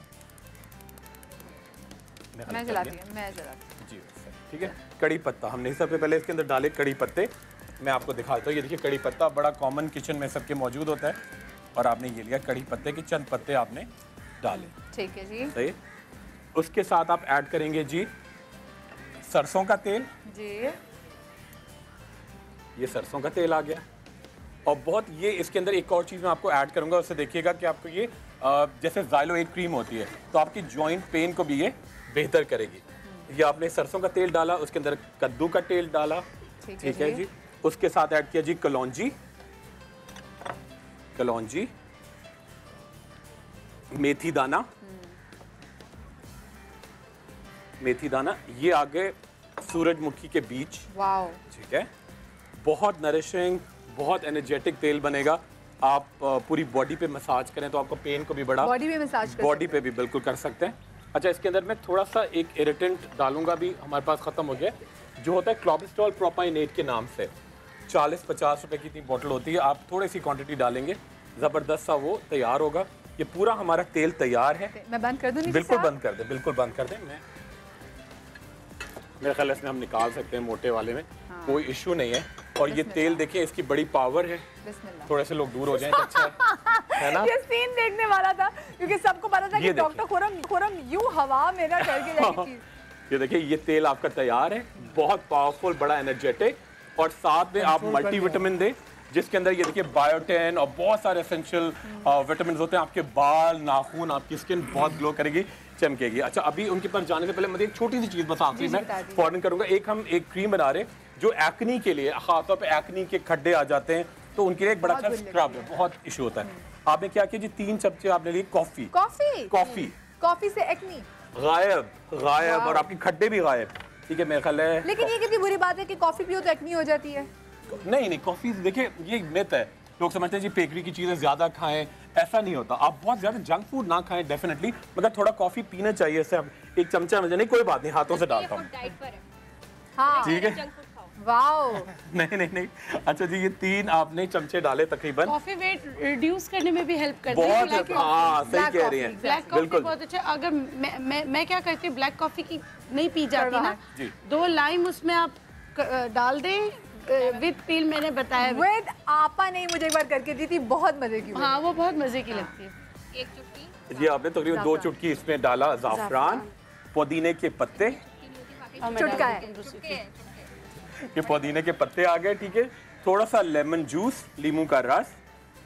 D: मैं जलाती हूं
E: जी, ठीक है। कड़ी पत्ता हमने सबसे पहले इसके अंदर डाले कड़ी पत्ते, मैं आपको दिखाता हूँ। ये देखिए कड़ी पत्ता बड़ा कॉमन किचन में सबके मौजूद होता है, और आपने ये लिया कड़ी पत्ते के चंद पत्ते आपने डाले,
D: ठीक है जी।
E: सही। उसके साथ आप ऐड करेंगे जी सरसों का तेल
D: जी,
E: ये सरसों का तेल आ गया। और बहुत ये इसके अंदर एक और चीज़ मैं आपको ऐड करूंगा, उससे देखिएगा कि आपको ये जैसे ज़ाइलो-8 क्रीम होती है, तो आपकी जॉइंट पेन को भी ये बेहतर करेगी। ये आपने सरसों का तेल डाला, उसके अंदर कद्दू का तेल डाला, ठीक है जी। उसके साथ ऐड किया जी कलौंजी, मेथी दाना, ये आगे सूरजमुखी के बीज, वाओ, ठीक है। बहुत नरिशिंग, बहुत एनर्जेटिक तेल बनेगा। आप पूरी बॉडी पे मसाज करें तो आपको पेन को भी बड़ा बॉडी पे भी बिल्कुल कर सकते हैं। अच्छा, इसके अंदर मैं थोड़ा सा एक इरिटेंट डालूंगा, भी हमारे पास ख़त्म हो गया, जो होता है क्लोबिस्टॉल प्रोपाइनेट के नाम से। 40-50 रुपए की इतनी बोतल होती है, आप थोड़ी सी क्वांटिटी डालेंगे, ज़बरदस्त सा वो तैयार होगा। ये पूरा हमारा तेल तैयार है।
D: मैं बंद कर दूं?
E: बिल्कुल बंद कर दें, बिल्कुल बंद कर दें। मेरे ख्याल इसमें हम निकाल सकते हैं मोटे वाले में, कोई इशू नहीं है। और ये तेल देखिए, इसकी बड़ी पावर है। थोड़े से लोग दूर हो जाएं तो अच्छा है ना।
D: ये सीन देखने वाला था, क्योंकि सबको पता था कि डॉक्टर खुरम यूं हवा में ना करके जाएगी चीज।
E: ये देखिए, ये तेल आपका तैयार है, बहुत पावरफुल, बड़ा एनर्जेटिक, और साथ में आप मल्टीविटामिन दें, जिसके अंदर ये देखिए बायोटेन और बहुत सारे एसेंशियल विटामिन होते हैं। आपके बाल, नाखून, आपकी स्किन बहुत ग्लो करेगी, चमकेगी। अच्छा, अभी उनके पास जाने से पहले मुझे एक छोटी सी चीज़ बस आखिरी में फौरन करूंगा। हम एक क्रीम बना रहे जो एक्नी के लिए, खासतौर पे एक्नी के खड्डे आ जाते हैं तो उनके लिए एक बड़ा अच्छा स्क्रब है, बहुत इशू होता है। आपने क्या किया जी, 3 चमचे आपने लिए कॉफी से एक्नी गायब और आपकी खड्डे भी गायब, ठीक है। मेरे ख्याल है,
D: लेकिन ये कितनी बुरी बात है कि कॉफी पियो तो एक्नी हो जाती है।
E: नहीं, कॉफी देखिए ये मिथ है, लोग समझते हैं जी बेकरी की चीज़ें ज़्यादा खाएं, ऐसा नहीं होता। आप बहुत ज़्यादा जंक फूड ना खाएं डेफिनेटली, मगर थोड़ा कॉफ़ी पीना चाहिए। इससे आप एक चमचा मुझे नहीं, कोई बात नहीं, हाथों से डालता हूँ, ठीक है।
D: वाओ,
E: नहीं। अच्छा जी, ये 3 आपने चमचे डाले तकरीबन।
F: कॉफी वेट रिड्यूस करने में भी हेल्प करती है।
E: बहुत, हाँ, सही कह रही हैं,
F: ब्लैक कॉफी बहुत अच्छा। अगर मैं क्या करती हूँ, ब्लैक कॉफी की नहीं पी जाती ना, 2 लाइम उसमें आप डाल दें विद पील, मैंने बताया
D: विद आपा नहीं, मुझे एक बार करके दी थी, बहुत मजे की।
F: हाँ, वो बहुत मजे की लगती है।
J: 1 चुटकी
E: जी आपने तकरीबन 2 चुटकी इसमें डाला ज़ाफ़रान, पुदीने के पत्ते,
D: चुटका है,
E: ये पुदीने के पत्ते आ गए, ठीक है। थोड़ा सा लेमन जूस, लीमू का रस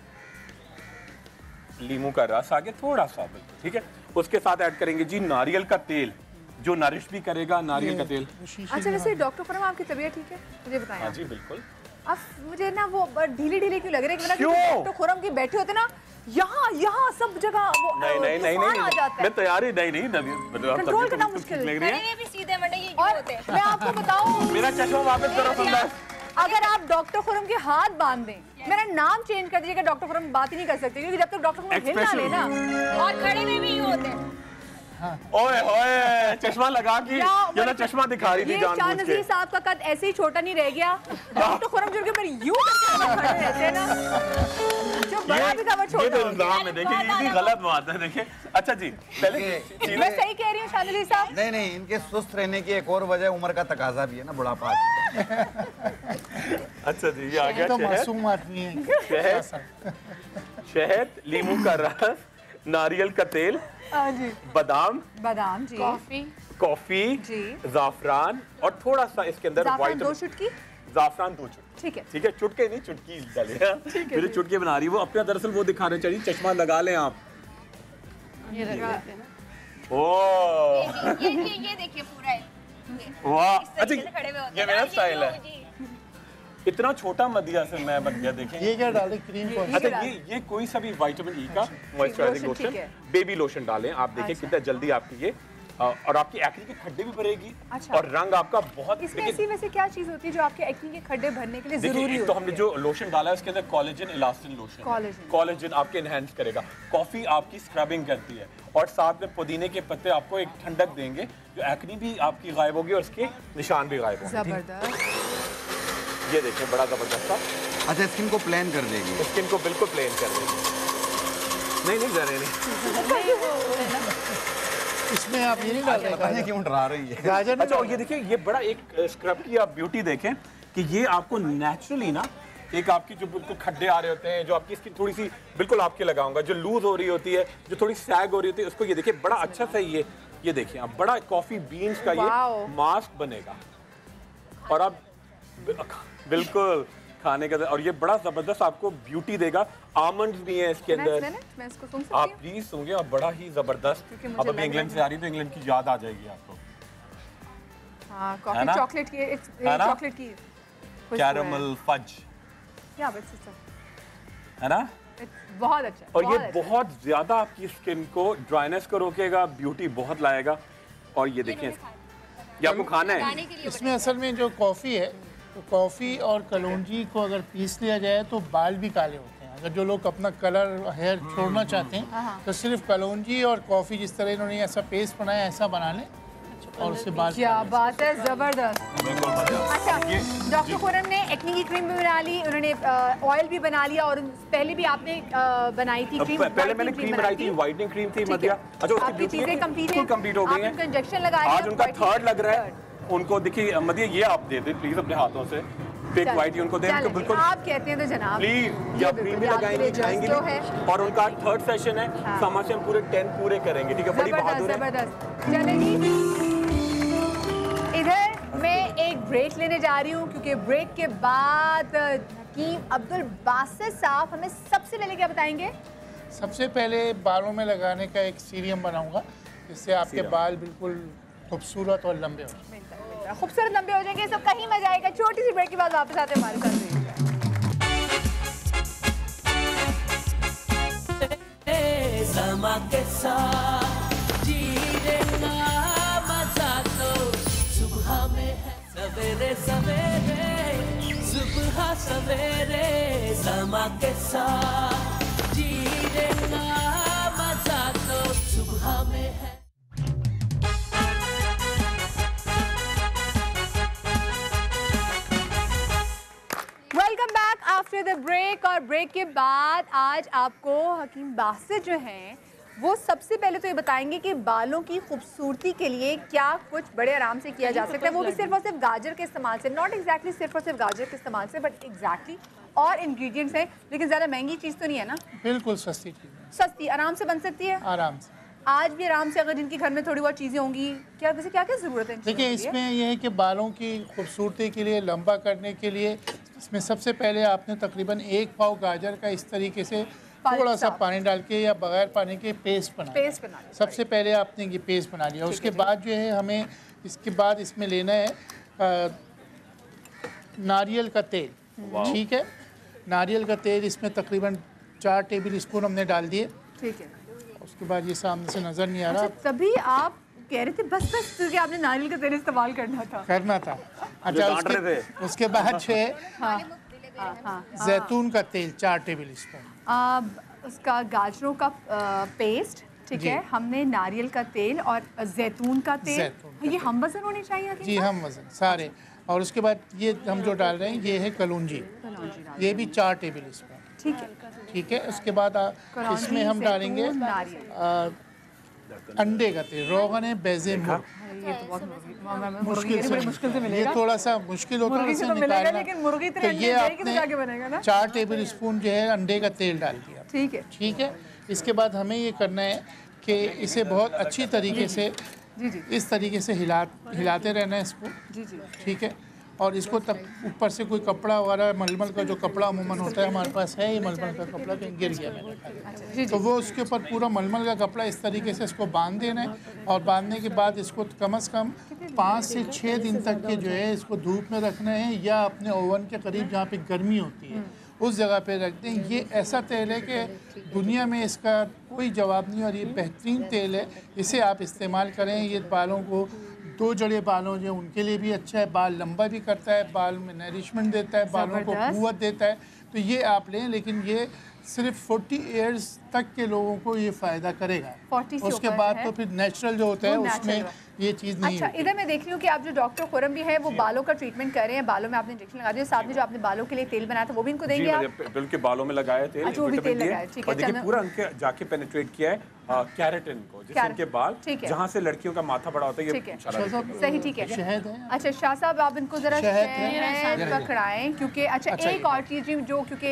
E: आ गया, थोड़ा सा, ठीक है। उसके साथ ऐड करेंगे जी नारियल का तेल, जो नरिश भी करेगा, नारियल का तेल।
D: अच्छा, वैसे डॉक्टर खुरम आपकी तबीयत ठीक है, मुझे बताएं।
E: हाँ जी, बिल्कुल।
D: अब मुझे ना वो ढीले क्यों लग रहे हैं, डॉक्टर खुरम की बैठे होते ना यहाँ सब जगह वो
E: नहीं,
D: आ जाता है।
E: मैं तैयारी नहीं
D: कंट्रोल करना मुश्किल
E: लग रही है।
J: भी सीधे होते हैं।
D: मैं आपको बताऊं,
E: मेरा चश्मा वापस करो, सुंदर।
D: अगर आप डॉक्टर खुरम के हाथ बांध दें मेरा नाम चेंज कर दीजिएगा, डॉक्टर खुरम बात ही नहीं कर सकते क्योंकि जब तक डॉक्टर खुरम हिल ना लेना और खड़े में भी होते हैं।
E: ओए ओए चश्मा लगा के ये ना चश्मा दिखा रही थी जानबूझ के।
D: साहब का कद ऐसे ही छोटा नहीं रह गया, डॉक्टर खुरम जुड़ के मेरे यूं करके खड़े रहते हैं ना, जो बड़ा भी कवर छोटा।
E: ये तो इल्जाम है, देखिए ये भी गलत बात है। देखिए अच्छा जी, पहले
D: मैं सही कह रही हूँ शानली साहब?
I: नहीं नहीं, इनके सुस्त रहने की एक और वजह उम्र का तकाजा भी है ना, बुढ़ापा।
E: अच्छा जी, ये आ गया
G: तो मासूम आदमी है।
E: शहद, नींबू का रस, नारियल का तेल, बादाम
D: जी,
E: कॉफी जी, जाफरान और थोड़ा सा इसके अंदर व्हाइट,
D: 2 चुटकी
E: जाफरान, 2 चुटकी। ठीक है, चुटके नहीं चुटकी डालिए। मेरी चुटकी बना रही है वो अपना, दरअसल वो दिखाना चाहिए। चश्मा लगा लें आप।
F: ये
J: देखिए पूरा
E: वाह, अच्छा ये मेरा स्टाइल है। इतना छोटा मदिया से मैं बन गया। देखें
G: ये क्या डालें, क्रीम कौन?
E: अच्छा ये कोई सा भी विटामिन ई का मॉइस्चराइजिंग लोशन, बेबी लोशन डालें आप। देखिए कितना जल्दी आपकी ये और आपकी एक्ने के खड्डे भी भरेगी। और रंग आपका बहुत।
D: इसमें ऐसी वैसे क्या चीज होती है जो आपके एक्ने के खड्डे भरने के लिए जरूरी है?
E: तो हमने जो लोशन डाला है उसके अंदर कोलेजन इलास्टिन लोशन, कोलेजन आपके एनहांस करेगा। कॉफी आपकी स्क्रबिंग करती है और साथ में पुदीने के पत्ते आपको एक ठंडक देंगे, जो एक्ने भी आपकी गायब होगी और उसके निशान भी गायब होंगे।
D: जबरदस्त।
E: ये देखिए बड़ा जबरदस्त था।
I: अच्छा, स्किन को प्लेन कर देगी?
E: स्किन को बिल्कुल प्लेन कर देगी। नहीं जरा नहीं।
G: इसमें आप ये नहीं डाल रहे,
I: क्यों डरा रही है?
G: गाजर।
E: अच्छा, और ये देखिए ये बड़ा एक स्क्रब की आप ब्यूटी देखें कि ये आपको नेचुरली ना एक आपकी जो बिल्कुल खड्डे आ रहे होते हैं, जो आपकी स्किन थोड़ी सी बिल्कुल आपके लगाऊंगा, जो लूज हो रही होती है, जो थोड़ी सैग हो रही होती है, उसको ये देखिए बड़ा अच्छा सा ये देखिए आप बड़ा कॉफी बीन्स का ये मास्क बनेगा और आप बिल्कुल खाने का, और ये बड़ा जबरदस्त आपको ब्यूटी देगा। आमंड्स भी हैं इसके अंदर।
D: मैं इसको सुन सकती
E: आप प्लीज सुनिए, आप बड़ा ही जबरदस्त। अब अभी इंग्लैंड से आ रही तो इंग्लैंड की याद आ जाएगी आपको।
D: हाँ, कॉफी चॉकलेट की, चॉकलेट की
E: कैरमल फज, है ना?
D: बहुत अच्छा।
E: और ये बहुत ज्यादा आपकी स्किन को ड्राइनेस को रोकेगा, ब्यूटी बहुत लाएगा। और ये देखिए ये आपको खाना है।
G: इसमें असल में जो कॉफ़ी है, तो कॉफ़ी और कलौंजी को अगर पीस लिया जाए तो बाल भी काले होते हैं। अगर जो लोग अपना कलर हेयर छोड़ना चाहते हैं तो सिर्फ कलौंजी और कॉफ़ी, जिस तरह इन्होंने ऐसा पेस्ट बनाया, ऐसा बना लें और उससे बाल।
D: क्या बात है, जबरदस्त। अच्छा, डॉक्टर खुरम ने एक्ने की क्रीम भी बना ली, उन्होंने ऑयल भी बना लिया, और पहले भी आपने बनाई थी क्रीम।
E: पहले मैंने क्रीम बनाई थी, व्हाइटनिंग क्रीम थी मदिया। अच्छा, उसकी
D: चीजें
E: कंप्लीट हो गई हैं।
D: इंजेक्शन लगा दिया,
E: आज उनका 3rd लग रहा है। उनको देखिए मदिया, ये आप दे दें प्लीज अपने हाथों से। पिक व्हाइट ही उनको दें, उनको बिल्कुल
D: आप कहते हैं तो जनाब
E: प्लीज। या क्रीम भी लगाएंगे, खाएंगे भी। और उनका 3rd सेशन है, समझ से हम पूरे 10 पूरे करेंगे। ठीक है, बड़ी बहादुर है।
D: जबरदस्त। चलें जी, इधर मैं एक ब्रेक लेने जा रही हूँ, क्योंकि ब्रेक के बाद हकीम अब्दुल बासित साहब हमें सबसे पहले क्या बताएंगे?
G: सबसे पहले बालों में लगाने का एक सीरम बनाऊंगा, जिससे आपके बाल बिल्कुल खूबसूरत और लंबे हो जाएंगे।
D: खूबसूरत लंबे हो जाएंगे, सब कहीं मजा आएगा। छोटी सी ब्रेक के बाद वापस आते हैं हमारे साथ।
A: के साथ जीने का मजा तो सुबह में है। सवेरे सवेरे, सुबह सवेरे, समा के साथ जीने का मजा तो सुबह में है।
D: Welcome back after the break. और ब्रेक के बाद आज आपको हकीम बासित जो हैं वो सबसे पहले तो ये बताएंगे कि बालों की खूबसूरती के लिए क्या कुछ बड़े आराम से किया जा सकता है, वो भी सिर्फ और सिर्फ गाजर के इस्तेमाल से। नॉट एग्जैक्टली सिर्फ और सिर्फ गाजर के इस्तेमाल से, बट एग्जैक्टली और इंग्रेडिएंट्स हैं, लेकिन ज़्यादा महंगी चीज़ तो नहीं है ना?
G: बिल्कुल सस्ती चीज़,
D: सस्ती आराम से बन सकती है।
G: आराम से
D: आज भी आराम से, अगर जिनके घर में थोड़ी बहुत चीज़ें होंगी, क्या वैसे क्या क्या ज़रूरत है?
G: देखिए, इसमें यह है कि बालों की खूबसूरती के लिए, लंबा करने के लिए, इसमें सबसे पहले आपने तकरीबन 1 पाव गाजर का इस तरीके से थोड़ा सा पानी डाल के या बगैर पानी के पेस्ट बना। सबसे पहले आपने ये पेस्ट बना लिया। उसके बाद जो है हमें इसके बाद इसमें लेना है नारियल का तेल। ठीक है, नारियल का तेल इसमें तकरीबन 4 टेबल स्पून हमने डाल दिए। ठीक है, उसके बाद ये सामने से नज़र नहीं आ रहा।
D: अच्छा, तभी आप कह रहे थे बस क्योंकि आपने नारियल का तेल इस्तेमाल करना था।
G: अच्छा, उसके बाद जो है जैतून का तेल 4 टेबल स्पून,
D: उसका गाजरों का पेस्ट, ठीक है, हमने नारियल का तेल और जैतून का तेल, ये हम वजन होने चाहिए
G: जी, हम वजन सारे। और उसके बाद ये हम जो डाल रहे हैं ये है कलौंजी, ये भी 4 टेबल स्पून,
D: ठीक है,
G: ठीक है। उसके बाद इसमें हम डालेंगे अंडे का तेल, रोगन बेज़े मुर्ग,
D: ये तो बहुत
G: मुश्किल से
D: मिलेगा,
G: ये थोड़ा सा मुश्किल होता है इसे निकालना,
D: लेकिन मुर्गी
G: तो ये आपने 4 टेबल स्पून जो है अंडे का तेल डाल दिया,
D: ठीक है,
G: ठीक है। इसके बाद हमें ये करना है कि इसे बहुत अच्छी तरीके से इस तरीके से हिलाते रहना है इसको, ठीक है। और इसको तब ऊपर से कोई कपड़ा वगैरह मलमल का जो कपड़ा अमूमन होता है हमारे पास है, ये मलमल का कपड़ा कहीं गिर गया मैंने, तो वो उसके ऊपर पूरा मलमल का कपड़ा इस तरीके से इसको बांध देना है। और बांधने के बाद इसको कम से कम 5 से 6 दिन तक के जो है इसको धूप में रखना है, या अपने ओवन के करीब जहाँ पे गर्मी होती है उस जगह पे रख दें। ये ऐसा तेल है कि दुनिया में इसका कोई जवाब नहीं, और ये बेहतरीन तेल है, इसे आप इस्तेमाल करें। ये बालों को 2 जड़े बालों जो उनके लिए भी अच्छा है, बाल लंबा भी करता है, बाल में नरिशमेंट देता है, बालों को कुव्वत देता है, तो ये आप लें। लेकिन ये सिर्फ 40 ईयर्स तक के लोगों को ये फ़ायदा करेगा, उसके बाद तो फिर नेचुरल जो होता है उसमें ये चीज़ नहीं।
D: अच्छा, इधर मैं देख रही हूँ कि आप जो डॉक्टर खुरम भी है वो बालों का ट्रीटमेंट कर रहे हैं, बालों में आपने इंजेक्शन लगा दिया, साथ में जो आपने बालों के लिए तेल बनाया था वो भी इनको देंगे आप?
E: बिल्कुल, बालों में लगाया तेल,
D: अच्छा, वो भी तेल लगाया, ठीक है।
E: देखिए पूरा उनके जाके पेनिट्रेट किया है केराटिन को, जिससे उनके बाल, जहाँ से लड़कियों का माथा बड़ा होता है, ये
D: सही, ठीक है।
G: शहद है।
D: अच्छा शाह साहब, आप इनको जरा शहद पकड़ाएं, क्योंकि अच्छा एक और चीज़ जो, क्योंकि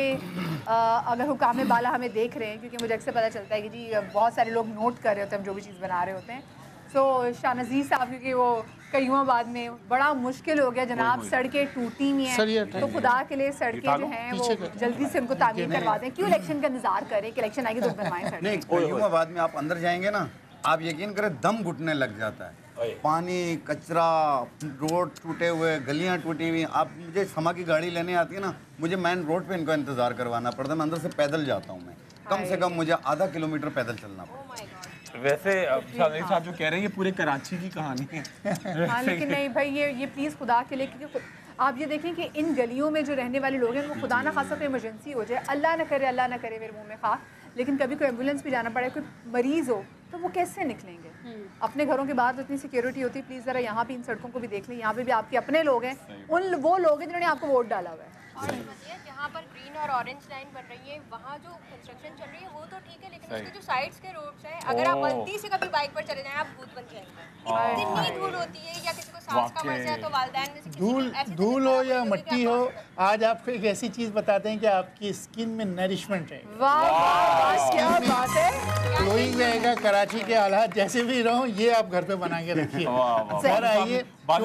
D: अगर हुकाम बाला हमें देख रहे हैं, क्योंकि मुझे अक्सर पता चलता है कि जी बहुत सारे लोग नोट कर रहे होते हैं हम जो भी चीज़ बना रहे होते हैं। तो शाह नज़ीर साहब, क्योंकि वो कईयों में बड़ा मुश्किल हो गया जनाब, सड़कें टूटी हुई हैं, तो खुदा के लिए सड़कें जो हैं वो जल्दी से उनको तामीर करवा दें। क्यों इलेक्शन का इंतजार करें कि इलेक्शन आएगी तो बनवाएं सड़कें?
I: नहीं, कईयों में आप अंदर जाएंगे ना, आप यकीन करें दम घुटने लग जाता है। पानी, कचरा, रोड टूटे हुए, गलियां टूटी हुई। आप मुझे समा की गाड़ी लेने आती है ना, मुझे मेन रोड पे इनका इंतजार करवाना पड़ता है, मैं अंदर से पैदल जाता हूँ। मैं कम से कम मुझे आधा किलोमीटर पैदल चलना पड़ता है।
E: वैसे साहब जो कह रहे हैं ये पूरे कराची की कहानी है।
D: हाँ, लेकिन नहीं भाई, ये प्लीज़ खुदा के लिए, क्योंकि आप ये देखें कि इन गलियों में जो रहने वाले लोग हैं वो खुदा ना खासा कोई इमरजेंसी हो जाए, अल्लाह ना करे मेरे मुंह में खा, लेकिन कभी कोई एम्बुलेंस भी जाना पड़े, कोई मरीज़ हो, तो वो कैसे निकलेंगे? अपने घरों के बाहर तो इतनी सिक्योरिटी होती है, प्लीज़ ज़रा यहाँ भी इन सड़कों को भी देख लें, यहाँ पे भी आपके अपने लोग हैं, वो लोग हैं जिन्होंने आपको वोट डाला हुआ है।
J: और जहाँ पर ग्रीन और ऑरेंज लाइन बन रही है, वहाँ जो कंस्ट्रक्शन चल रही है वो तो ठीक है, लेकिन उसके जो साइड्स के रोड्स हैं, अगर आप गलती से कभी बाइक पर चले जाएं, आप भूत बन जाएंगे। इतनी धूल होती है, या किसी को सांस का मसला है तो वालिदैन में से
G: धूल हो या मट्टी हो, आज आपको एक ऐसी चीज़ बताते हैं कि आपकी स्किन में नरिशमेंट है।
D: वाह, क्या बात है,
G: ग्लोइंग रहेगा। कराची के हालात जैसे भी रहो, ये आप घर पे बना के रखिए। सर आइए,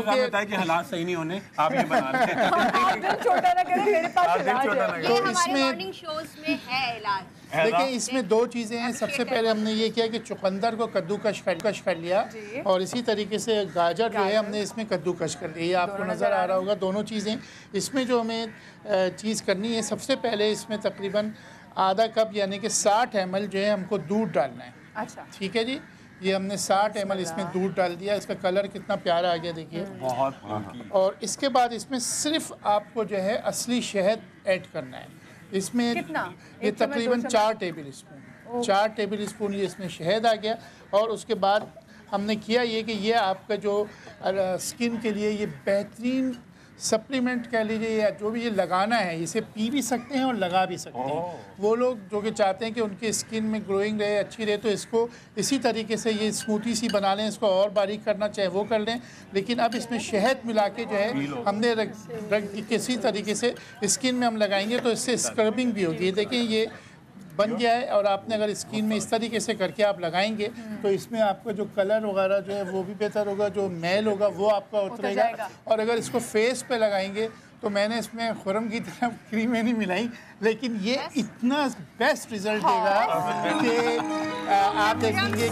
E: कि हालात सही नहीं होने, आप ये बना रहे हैं।
D: छोटा ना करें, मेरे पास इलाज है।
J: ये हमारे मॉर्निंग शोज में है इलाज।
G: देखिए इसमें 2 चीज़ें हैं। सबसे पहले हमने ये किया कि चुकंदर को कद्दूकश कर लिया, और इसी तरीके से गाजर जो है हमने इसमें कद्दूकश कर लिया। ये आपको नज़र आ रहा होगा दोनों चीज़ें। इसमें जो हमें चीज़ करनी है, सबसे पहले इसमें तकरीबन आधा कप यानी कि 60 ml जो है हमको दूध डालना है।
D: अच्छा,
G: ठीक है जी, ये हमने 60 ml इसमें दूध डाल दिया। इसका कलर कितना प्यारा आ गया, देखिए
E: बहुत।
G: और इसके बाद इसमें सिर्फ आपको जो है असली शहद ऐड करना है। इसमें
D: कितना?
G: ये तकरीबन 4 टेबल स्पून, 4 टेबल स्पून ये इसमें शहद आ गया। और उसके बाद हमने किया ये कि ये आपका जो स्किन के लिए ये बेहतरीन सप्लीमेंट कह लीजिए, या जो भी ये लगाना है, इसे पी भी सकते हैं और लगा भी सकते हैं। वो लोग जो कि चाहते हैं कि उनकी स्किन में ग्रोइंग रहे, अच्छी रहे, तो इसको इसी तरीके से ये स्मूथी सी बना लें। इसको और बारीक करना चाहे वो कर लें, लेकिन अब इसमें शहद मिला के जो है हमने रख किसी तरीके से स्किन में हम लगाएंगे तो इससे स्क्रबिंग भी होगी। ये देखें ये बन गया है, और आपने अगर स्किन में इस तरीके से करके आप लगाएंगे तो इसमें आपका जो कलर वगैरह जो है वो भी बेहतर होगा, जो मैल होगा वो आपका उतरेगा। और अगर इसको फेस पे लगाएंगे तो मैंने इसमें खुरम की तरह क्रीम नहीं मिलाई, लेकिन ये इतना बेस्ट रिजल्ट देगा कि आप देखेंगे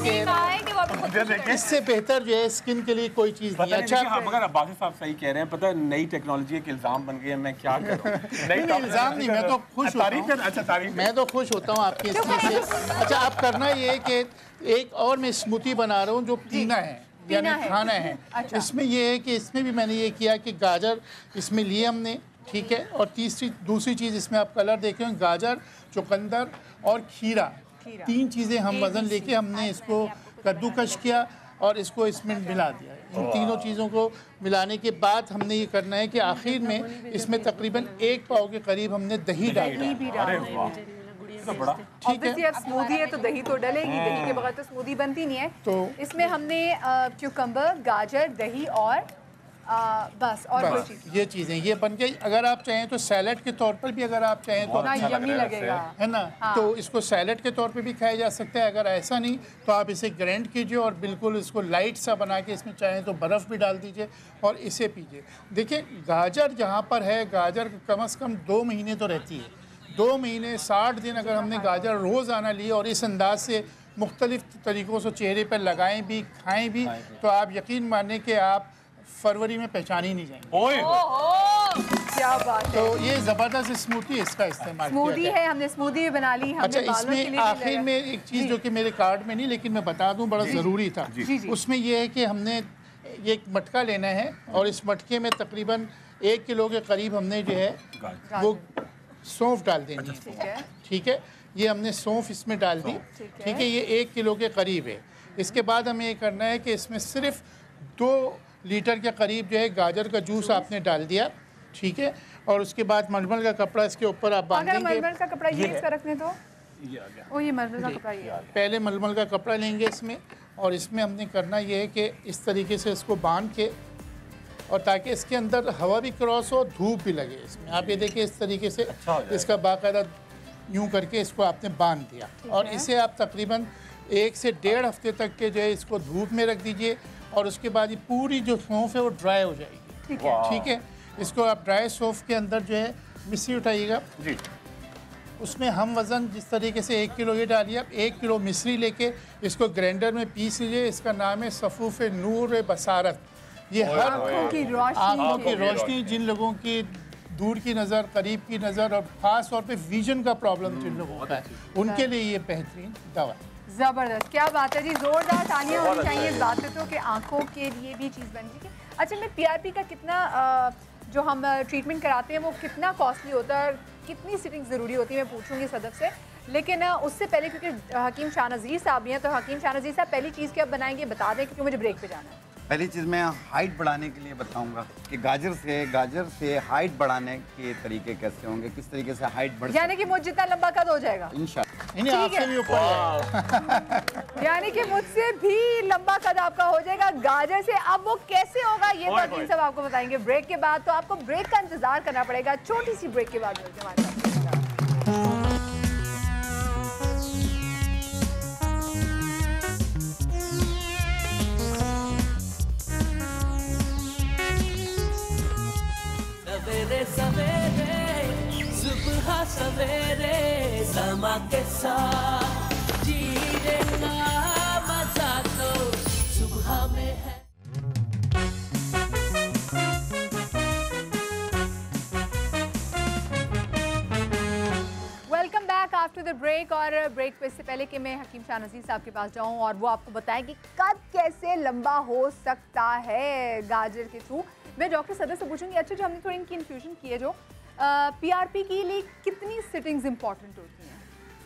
G: कि इससे बेहतर जो है स्किन के लिए कोई चीज़ नहीं। अच्छा,
E: मगर अब्बासी साहब सही कह रहे हैं, पता है नई टेक्नोलॉजी के इल्ज़ाम बन गए हैं, मैं क्या करूं।
G: नहीं इल्ज़ाम नहीं, मैं तो खुश होता हूं।
E: अच्छा, तारीफ
G: मैं तो खुश होता हूँ आपकी इस चीज़ से। अच्छा, आप करना ये कि एक और मैं स्मूथी बना रहा हूँ जो पीना है यानी खाना है।
D: अच्छा।
G: इसमें ये है कि इसमें भी मैंने ये किया कि गाजर इसमें लिए हमने, ठीक है। और दूसरी चीज़ इसमें आप कलर देखें, गाजर, चुकंदर और खीरा, 3 चीज़ें हम वज़न लेके हमने इसको कद्दूकश किया और इसको इसमें मिला दिया। इन तीनों चीज़ों को मिलाने के बाद हमने ये करना है कि आखिर में इसमें तकरीबन 1 पाव के करीब हमने दही डालना है।
D: ठीक है, अब स्मूदी है तो दही तो डलेगी, दही के बगैर तो स्मूदी बनती नहीं है। तो इसमें हमने क्यूकम्बर, गाजर, दही और बस और कोई चीज़,
G: ये चीज़ें ये बन गई। अगर आप चाहें तो सैलेड के तौर पर भी अगर आप चाहें तो
D: अच्छा लगेगा,
G: है ना। तो इसको सैलेड के तौर पे भी खाया जा सकता है। अगर ऐसा नहीं तो आप इसे ग्राइंड कीजिए और बिल्कुल इसको लाइट सा बना के इसमें चाहें तो बर्फ़ भी डाल दीजिए और इसे पीजिए। देखिए गाजर जहाँ पर है, गाजर कम से कम 2 महीने तो रहती है। 2 महीने 60 दिन अगर हमने गाजर रोज़ाना ली और इस अंदाज से मुख्तलिफ तरीक़ों से चेहरे पर लगाएं भी, खाएँ भी, तो आप यकीन माने कि आप फरवरी में पहचान ही नहीं जाएंगे।
D: क्या बात है।
G: तो ये ज़बरदस्त स्मूदी इसका इस्तेमाल
D: स्मूदी है, हमने स्मूदी भी बना ली।
G: अच्छा, इसमें आखिर में एक चीज़ जो कि मेरे कार्ड में नहीं लेकिन मैं बता दूं, बड़ा ज़रूरी था, उसमें यह है कि हमने ये एक मटका लेना है और इस मटके में तकरीबन 1 किलो के करीब हमने जो है वो सौंफ डाल देनी है। ठीक है, ये हमने सौंफ इसमें डाल दी। ठीक है, ये 1 किलो के करीब है। इसके बाद हमें ये करना है कि इसमें सिर्फ 2 लीटर के करीब जो है गाजर का जूस आपने डाल दिया। ठीक है, और उसके बाद मलमल का कपड़ा इसके ऊपर आप बांधेंगे।
D: मलमल का कपड़ा ये इसका रखने दो, ये मलमल का कपड़ा ये।
G: पहले मलमल का कपड़ा लेंगे इसमें और इसमें हमने करना ये है कि इस तरीके से इसको बांध के, और ताकि इसके अंदर हवा भी क्रॉस हो, धूप भी लगे इसमें। आप ये देखिए इस तरीके से इसका बाकायदा यूँ करके इसको आपने बांध दिया और इसे आप तकरीबन 1 से 1.5 हफ्ते तक के जो है इसको धूप में रख दीजिए और उसके बाद ये पूरी जो सौंफ है वो ड्राई हो जाएगी। ठीक है, इसको आप ड्राई सौंफ के अंदर जो है मिश्री उठाइएगा जी। उसमें हम वज़न जिस तरीके से 1 किलो ये डालिए, आप 1 किलो मिश्री लेके इसको ग्राइंडर में पीस लीजिए। इसका नाम है सफ़ूफ़ नूर बसारत। ये हर आँखों की रोशनी, जिन लोगों की दूर की नज़र, करीब की नज़र और ख़ास तौर पे विजन का प्रॉब्लम जिन लोगों का है, उनके लिए ये बेहतरीन दवा है।
D: ज़बरदस्त, क्या बात है जी, ज़ोरदार तालियां होनी चाहिए इस बात पे तो कि आंखों के लिए भी चीज़ बन गई। अच्छा, मैं PRP का कितना जो हम ट्रीटमेंट कराते हैं वो कितना कॉस्टली होता है, कितनी सिटिंग ज़रूरी होती है, मैं पूछूंगी सदफ से। लेकिन उससे पहले क्योंकि हकीम शाह नज़ीर साहब भी हैं, तो हकीम शाह नज़ीर साहब पहली चीज़ क्या बनाएंगे बता दें क्योंकि मुझे ब्रेक पे जाना है।
I: पहली चीज़ मैं हाइट बढ़ाने के लिए बताऊंगा कि गाजर से हाइट बढ़ाने के तरीके कैसे होंगे, किस तरीके से हाइट बढ़,
D: यानी कि मुझ जितना लंबा कद हो जाएगा यानी कि मुझसे भी लंबा कद आपका हो जाएगा गाजर से। अब वो कैसे होगा ये तो हकीम साहब आपको बताएंगे ब्रेक के बाद। तो आपको ब्रेक का इंतजार करना पड़ेगा, छोटी सी ब्रेक के बाद मिलते हैं हमारे साथ।
A: सवेरे सवेरे सुबह सवेरे समा के साथ जीने का मजा तो सुबह में है।
D: Welcome back after the break. और ब्रेक पे इससे पहले कि मैं हकीम शाह नज़ीर साहब के पास जाऊं और वो आपको बताएं कि कद कैसे लंबा हो सकता है गाजर के थ्रू, मैं डॉक्टर सदर से पूछूंगी। अच्छा, जो हमने थोड़ी इनकी इन्फ्यूजन की है, जो PRP के लिए कितनी सिटिंग्स इंपॉर्टेंट होती हैं?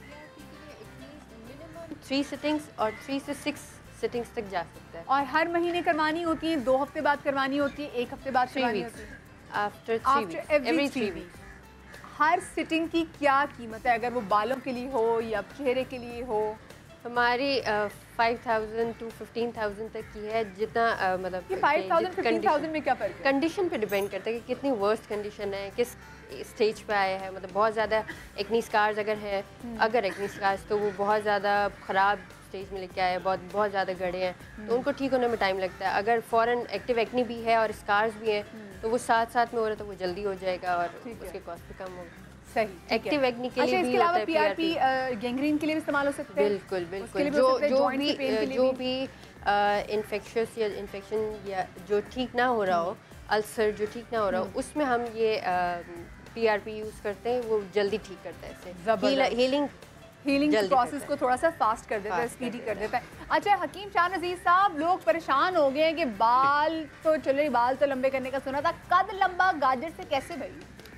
J: 3 सिटिंग्स और 3 से 6 सिटिंग्स तक जा सकता है।
D: और हर महीने करवानी होती है, 2 हफ्ते बाद करवानी होती है, 1 हफ्ते बाद करवानी होती है?
J: After 3 weeks.
D: हर सिटिंग की क्या कीमत है, अगर वो बालों के लिए हो या चेहरे के लिए हो?
J: हमारी 5,000 to 15,000 तक की है, जितना मतलब
D: 5,000 15,000 में क्या फ़र्क है?
J: कंडीशन पे डिपेंड करता है कि कितनी वर्स्ट कंडीशन है, किस स्टेज पे आया है। मतलब बहुत ज़्यादा एक्नी स्कार्स अगर है, अगर एक्नी स्कार्स तो वो बहुत ज़्यादा ख़राब स्टेज में लेके आए, बहुत ज़्यादा गड़े हैं, तो उनको ठीक होने में टाइम लगता है। अगर फ़ौरन एक्टिव एक्नी भी है और स्कार्स भी हैं तो वो साथ में हो रहा है तो वो जल्दी हो जाएगा और उसके कॉस्ट भी कम होगा।
D: सही,
J: एक्टिव एक्नी के लिए
D: भी होता है PRP। गैंग्रीन के लिए भी इस्तेमाल हो सकता है?
J: बिल्कुल बिल्कुल। जो भी इन्फेक्शियस या इन्फेक्शन या जो ठीक ना हो रहा हो, अल्सर जो ठीक ना हो रहा हो, उसमें हम ये PRP यूज़ करते हैं, वो जल्दी ठीक करता है इससे।
D: हीलिंग प्रोसेस को थोड़ा सा फास्ट कर देता है, स्पीडी कर देता है। अच्छा हकीम शाह नज़ीर साहब, लोग परेशान हो गए हैं कि बाल तो चले, बाल तो लंबे करने का सुना था, कद लंबा गाजर से कैसे भाई?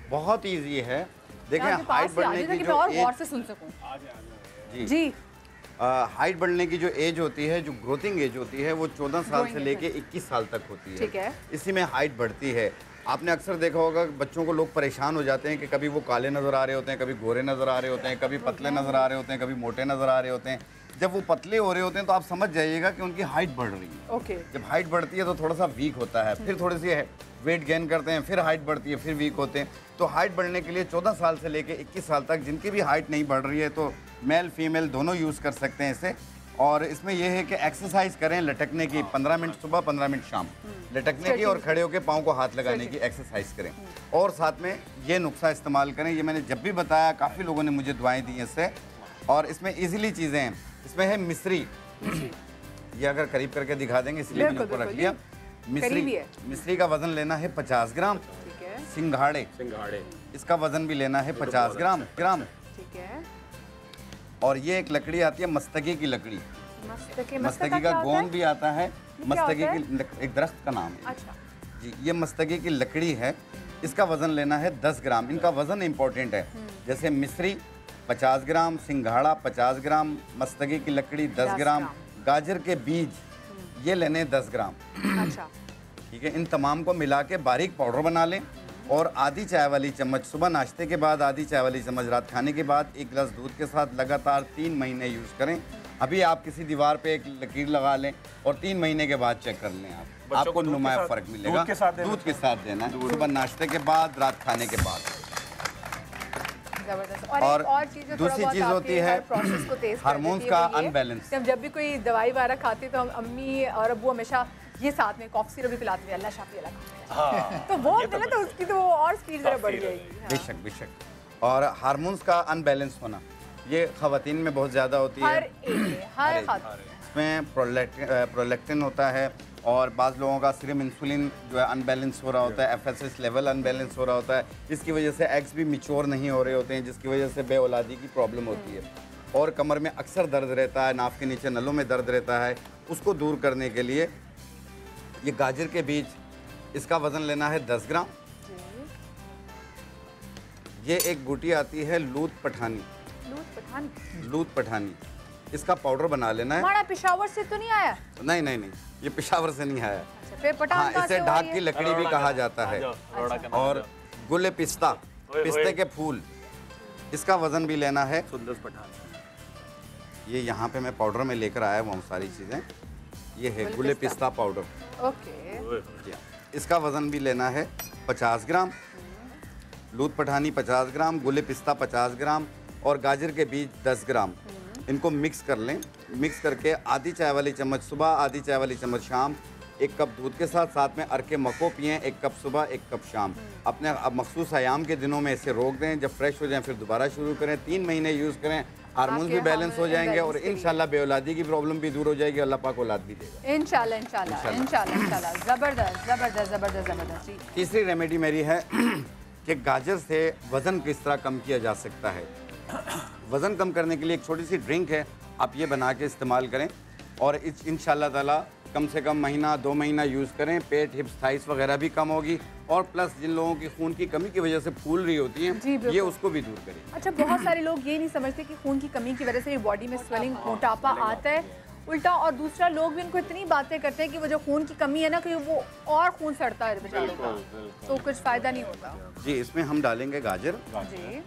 I: बहुत ईजी है। देखें हाइट बढ़ने की जो
D: और से सुन सकूं। जी
I: हाइट बढ़ने की जो एज होती है, जो ग्रोथिंग एज होती है, वो 14 साल से लेके 21 साल तक होती है।
D: ठीक है।
I: इसी में हाइट बढ़ती है। आपने अक्सर देखा होगा बच्चों को लोग परेशान हो जाते हैं कि कभी वो काले नज़र आ रहे होते हैं, कभी गोरे नज़र आ रहे होते हैं, कभी पतले नज़र आ रहे होते हैं, कभी मोटे नज़र आ रहे होते हैं। जब वो पतले हो रहे होते हैं तो आप समझ जाइएगा कि उनकी हाइट बढ़ रही है।
D: ओके।
I: जब हाइट बढ़ती है तो थोड़ा सा वीक होता है, फिर थोड़ी सी वेट गेन करते हैं, फिर हाइट बढ़ती है, फिर वीक होते हैं। तो हाइट बढ़ने के लिए 14 साल से लेके 21 साल तक जिनकी भी हाइट नहीं बढ़ रही है तो मेल फीमेल दोनों यूज़ कर सकते हैं इसे। और इसमें यह है कि एक्सरसाइज करें लटकने की, 15 मिनट सुबह 15 मिनट शाम लटकने की, और खड़े होकर पाँव को हाथ लगाने की एक्सरसाइज करें। और साथ में ये नुस्खा इस्तेमाल करें। ये मैंने जब भी बताया, काफ़ी लोगों ने मुझे दुआएं दी इससे। और इसमें इजीली चीज़ें हैं। इसमें है मिश्री। ये अगर करीब करके दिखा देंगे, इसलिए मैंने ऊपर रख लिया। मिश्री का वजन लेना है 50 ग्राम। सिंघाड़े इसका वजन भी लेना है 50 ग्राम।
D: ठीक है।
I: और ये एक लकड़ी आती है मस्तकी की लकड़ी। मस्तकी का गोंद भी आता है। मस्तकी की एक दरख्त का नाम है।
D: अच्छा
I: जी, ये मस्तकी की लकड़ी है। इसका वजन लेना है 10 ग्राम। इनका वजन इम्पोर्टेंट है। जैसे मिश्री 50 ग्राम, सिंघाड़ा 50 ग्राम, मस्तकी की लकड़ी 10 ग्राम, गाजर के बीज ये लेने 10 ग्राम।
D: अच्छा
I: ठीक है। इन तमाम को मिला के बारीक पाउडर बना लें और आधी चाय वाली चम्मच सुबह नाश्ते के बाद, आधी चाय वाली चम्मच रात खाने के बाद 1 गिलास दूध के साथ लगातार 3 महीने यूज़ करें। अभी आप किसी दीवार पे एक लकीर लगा लें और 3 महीने के बाद चेक कर लें आपको नुमाया फ़र्क मिलेगा। दूध के साथ देना है, सुबह नाश्ते के बाद, रात खाने के बाद।
D: और
I: दूसरी चीज़ होती है हार्मोन्स का अनबैलेंस।
D: जब भी कोई दवाई वगैरह खाते तो हम अम्मी और अब्बू हमेशा ये साथ में कॉफ सिरप भी पिलाते थे, अल्लाह शाफी अल्लाह। तो वो होते ना, तो उसकी तो और स्पीड जरा बढ़ जाएगी।
I: बेशक बेशक। और हार्मोन्स का अनबैलेंस होना ये ख़वातीन में बहुत ज़्यादा होती है।
D: हर
I: इसमें प्रोलैक्टिन होता है और बाज़ लोगों का सीरम इंसुलिन जो है अनबैलेंस हो रहा होता है, FSH लेवल अनबैलेंस हो रहा होता है। इसकी वजह से एग्स भी मिच्योर नहीं हो रहे होते हैं, जिसकी वजह से बे औलादी की प्रॉब्लम होती है। और कमर में अक्सर दर्द रहता है, नाफ के नीचे नलों में दर्द रहता है। उसको दूर करने के लिए ये गाजर के बीज, इसका वज़न लेना है 10 ग्राम। ये एक बूटी आती है लूत पठानी। लूत पठानी इसका पाउडर बना लेना है।
D: हमारा पेशावर से तो नहीं आया?
I: नहीं, ये पेशावर से नहीं आया।
D: हाँ,
I: इसे ढाक की लकड़ी भी कहा जाता है। और गुले पिस्ता, पिस्ते के फूल, इसका वजन भी लेना है। ये यहाँ पे मैं पाउडर में लेकर आया हूँ सारी चीज़ें। ये है गुले पिस्ता पाउडर।
D: ओके।
I: इसका वजन भी लेना है 50 ग्राम। लूत पठानी 50 ग्राम, गुले पिस्ता 50 ग्राम और गाजर के बीज 10 ग्राम। इनको मिक्स कर लें। मिक्स करके आधी चाय वाली चम्मच सुबह, आधी चाय वाली चम्मच शाम, 1 कप दूध के साथ में अरके मको पिएं, 1 कप सुबह 1 कप शाम। अपने अब मखसूस आयाम के दिनों में इसे रोक दें। जब फ्रेश हो जाएं फिर दोबारा शुरू करें। 3 महीने यूज़ करें, हार्मोन्स भी बैलेंस हो जाएंगे और इंशाल्लाह बेऔलादी की प्रॉब्लम भी दूर हो जाएगी। अल्लाह पाक औलाद भी देगा
D: इंशाल्लाह। ज़बरदस्त।
I: तीसरी रेमेडी मेरी है कि गाजर से वज़न किस तरह कम किया जा सकता है। वज़न कम करने के लिए एक छोटी सी ड्रिंक है, आप ये बना के इस्तेमाल करें और इंशाल्लाह ताला कम से कम महीना 2 महीना यूज़ करें। पेट, हिप्स, थाइस वगैरह भी कम होगी और प्लस जिन लोगों की खून की कमी की वजह से फूल रही होती है, ये उसको भी दूर करें।
D: अच्छा, बहुत सारे लोग ये नहीं समझते कि खून की कमी की वजह से बॉडी में स्वेलिंग, मोटापा आता है उल्टा। और दूसरा, लोग भी उनको इतनी बातें करते हैं कि वो जो खून की कमी है ना, कि वो और खून सड़ता है बेचारों का, तो कुछ फ़ायदा नहीं होता।
I: जी, इसमें हम डालेंगे गाजर।
D: जी,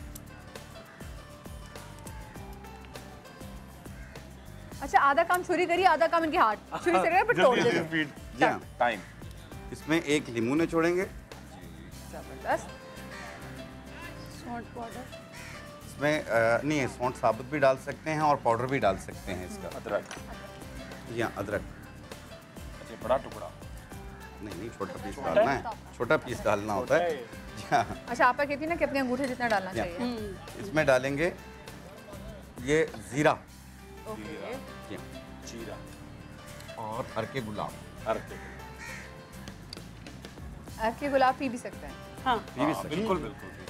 D: अच्छा, आधा काम छुरी करिए, आधा काम इनके हाथ छुरी से करिए, तोड़ दीजिए।
I: टाइम। इसमें 1 लीमू निचोड़ेंगे।
D: जबरदस्त।
F: सौंठ पाउडर
I: इसमें नहीं है, सौंठ साबुत भी डाल सकते हैं और पाउडर भी डाल सकते हैं इसका।
E: अदरक,
I: या अदरक।
E: अच्छा, बड़ा टुकड़ा
I: नहीं, छोटा पीस डालना है। छोटा पीस डालना होता है।
D: अच्छा, आपका कहती है ना कि अपने अंगूठे जितना डालना चाहिए।
I: इसमें डालेंगे ये जीरा,
E: जीरा
I: और अरके गुलाब।
D: अरके गुलाब पी भी सकते हैं।
F: हाँ,
E: बिल्कुल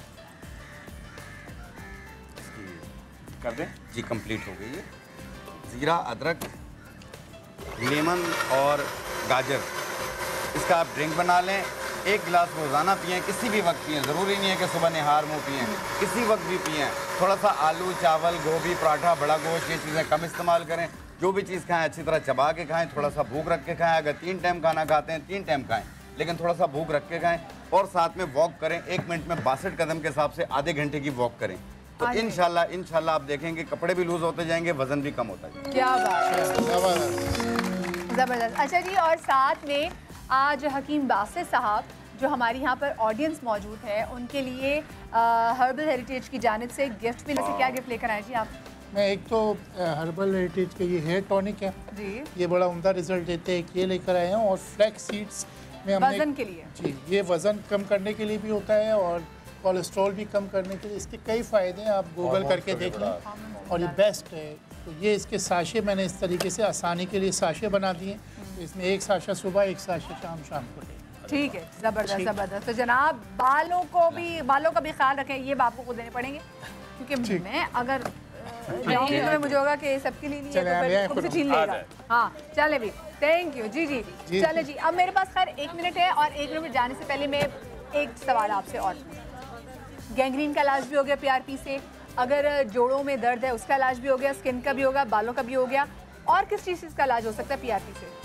E: कर दें
I: जी। कंप्लीट हो गई है। जीरा, अदरक, लेमन और गाजर, इसका आप ड्रिंक बना लें 1 गिलास रोज़ाना पिएं, किसी भी वक्त पिएं, ज़रूरी नहीं है कि सुबह निहार मुँह पिएं, किसी वक्त भी पिएं। थोड़ा सा आलू, चावल, गोभी, पराठा, बड़ा गोश्त, ये चीज़ें कम इस्तेमाल करें। जो भी चीज़ खाएं अच्छी तरह चबा के खाएं, थोड़ा सा भूख रख के खाएं। अगर 3 टाइम खाना खाते हैं 3 टाइम खाएं, लेकिन थोड़ा सा भूख रख के खाएं। और साथ में वॉक करें, 1 मिनट में 62 कदम के हिसाब से आधे घंटे की वॉक करें। तो इंशाल्लाह आप देखेंगे कपड़े भी लूज होते जाएंगे, वजन भी कम होता जाएगा।
D: क्या बात है, ज़बरदस्त। अच्छा जी, और साथ में आज हकीम बासित साहब जो हमारी यहाँ पर ऑडियंस मौजूद है, उनके लिए हर्बल हेरिटेज की जानिब से गिफ्ट भी। जैसे क्या गिफ्ट लेकर आए जी आप?
G: मैं एक तो हर्बल हेरिटेज के ये हेयर टॉनिक है
D: जी, ये
G: बड़ा उम्दा रिजल्ट देते हैं, ये लेकर आए हैं। और फ्लैक्स सीड्स में हमने
D: वजन के लिए
G: जी, ये वज़न कम करने के लिए भी होता है और कोलेस्ट्रॉल भी कम करने के लिए। इसके कई फ़ायदे हैं, आप गूगल करके देख लें और ये बेस्ट है। तो ये इसके साशे मैंने इस तरीके से आसानी के लिए साशे बना दिए। तो इसमें 1 साशा सुबह, 1 साशा शाम को लें।
D: ठीक है, ज़बरदस्त ज़बरदस्त। तो जनाब बालों का भी ख्याल रखें, ये आपको खुद देने पड़ेंगे, क्योंकि मैं अगर जाऊँगी तो मुझे होगा कि सबके लिए नहीं है तो फिर छीन लेगा। हाँ चले भी, थैंक यू जी। चले जी, अब मेरे पास खैर 1 मिनट है और 1 मिनट जाने से पहले मैं एक सवाल आपसे और। गैंग्रीन का इलाज भी हो गया PRP से, अगर जोड़ों में दर्द है उसका इलाज भी हो गया, स्किन का भी होगा, बालों का भी हो गया, और किस चीज़ का इलाज हो सकता है PRP से?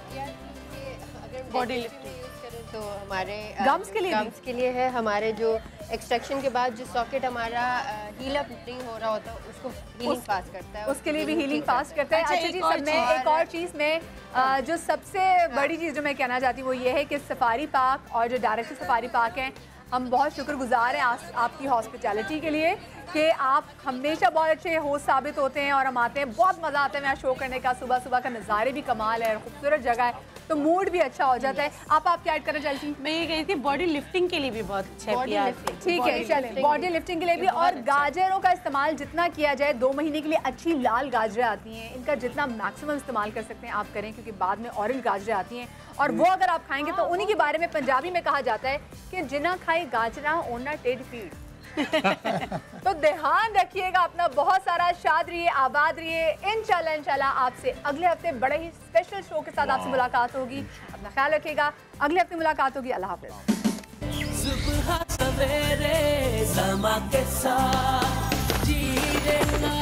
J: बॉडी लिफ्टिंग तो हमारे
D: गम्स के लिए
J: है। हमारे जो एक्सट्रैक्शन के बाद जो सॉकेट हमारा हील अप नहीं हो रहा होता उसको हीलिंग फास्ट करता है,
D: उसके लिए भी हीलिंग फास्ट करता है। अच्छा जी, सब में एक और चीज़ में जो सबसे बड़ी चीज़ जो मैं कहना चाहती हूँ वो ये है कि सफारी पार्क और जो डायरेक्टर सफारी पार्क हैं, हम बहुत शुक्रगुजार हैं आपकी हॉस्पिटैलिटी के लिए कि आप हमेशा बहुत अच्छे होस्ट साबित होते हैं और हम आते हैं, बहुत मज़ा आता है यहाँ शो करने का। सुबह सुबह का नज़ारे भी कमाल है, खूबसूरत जगह है, तो मूड भी अच्छा हो जाता है। आप क्या ऐड करना चाहती थी?
F: मैं ये कही थी बॉडी लिफ्टिंग के लिए भी बहुत अच्छा है।
D: ठीक है, चलें, बॉडी लिफ्टिंग के लिए भी। और गाजरों का इस्तेमाल जितना किया जाए, 2 महीने के लिए अच्छी लाल गाजरें आती हैं, इनका जितना मैक्सिमम इस्तेमाल कर सकते हैं आप करें, क्योंकि बाद में ऑरेंज गाजरें आती हैं और वो अगर आप खाएंगे तो उन्हीं के बारे में पंजाबी में कहा जाता है कि जिना खाई गाजरा ओना टेढ़ पीड़। तो ध्यान रखिएगा अपना, बहुत सारा शाद रहिए, आबाद रहिए। इंशाल्लाह आपसे अगले हफ्ते बड़े ही स्पेशल शो के साथ आपसे मुलाकात होगी। अपना ख्याल रखिएगा, अगले हफ्ते मुलाकात होगी। अल्लाह हाफ़िज़।
A: सुबह सवेरे समा के साथ जी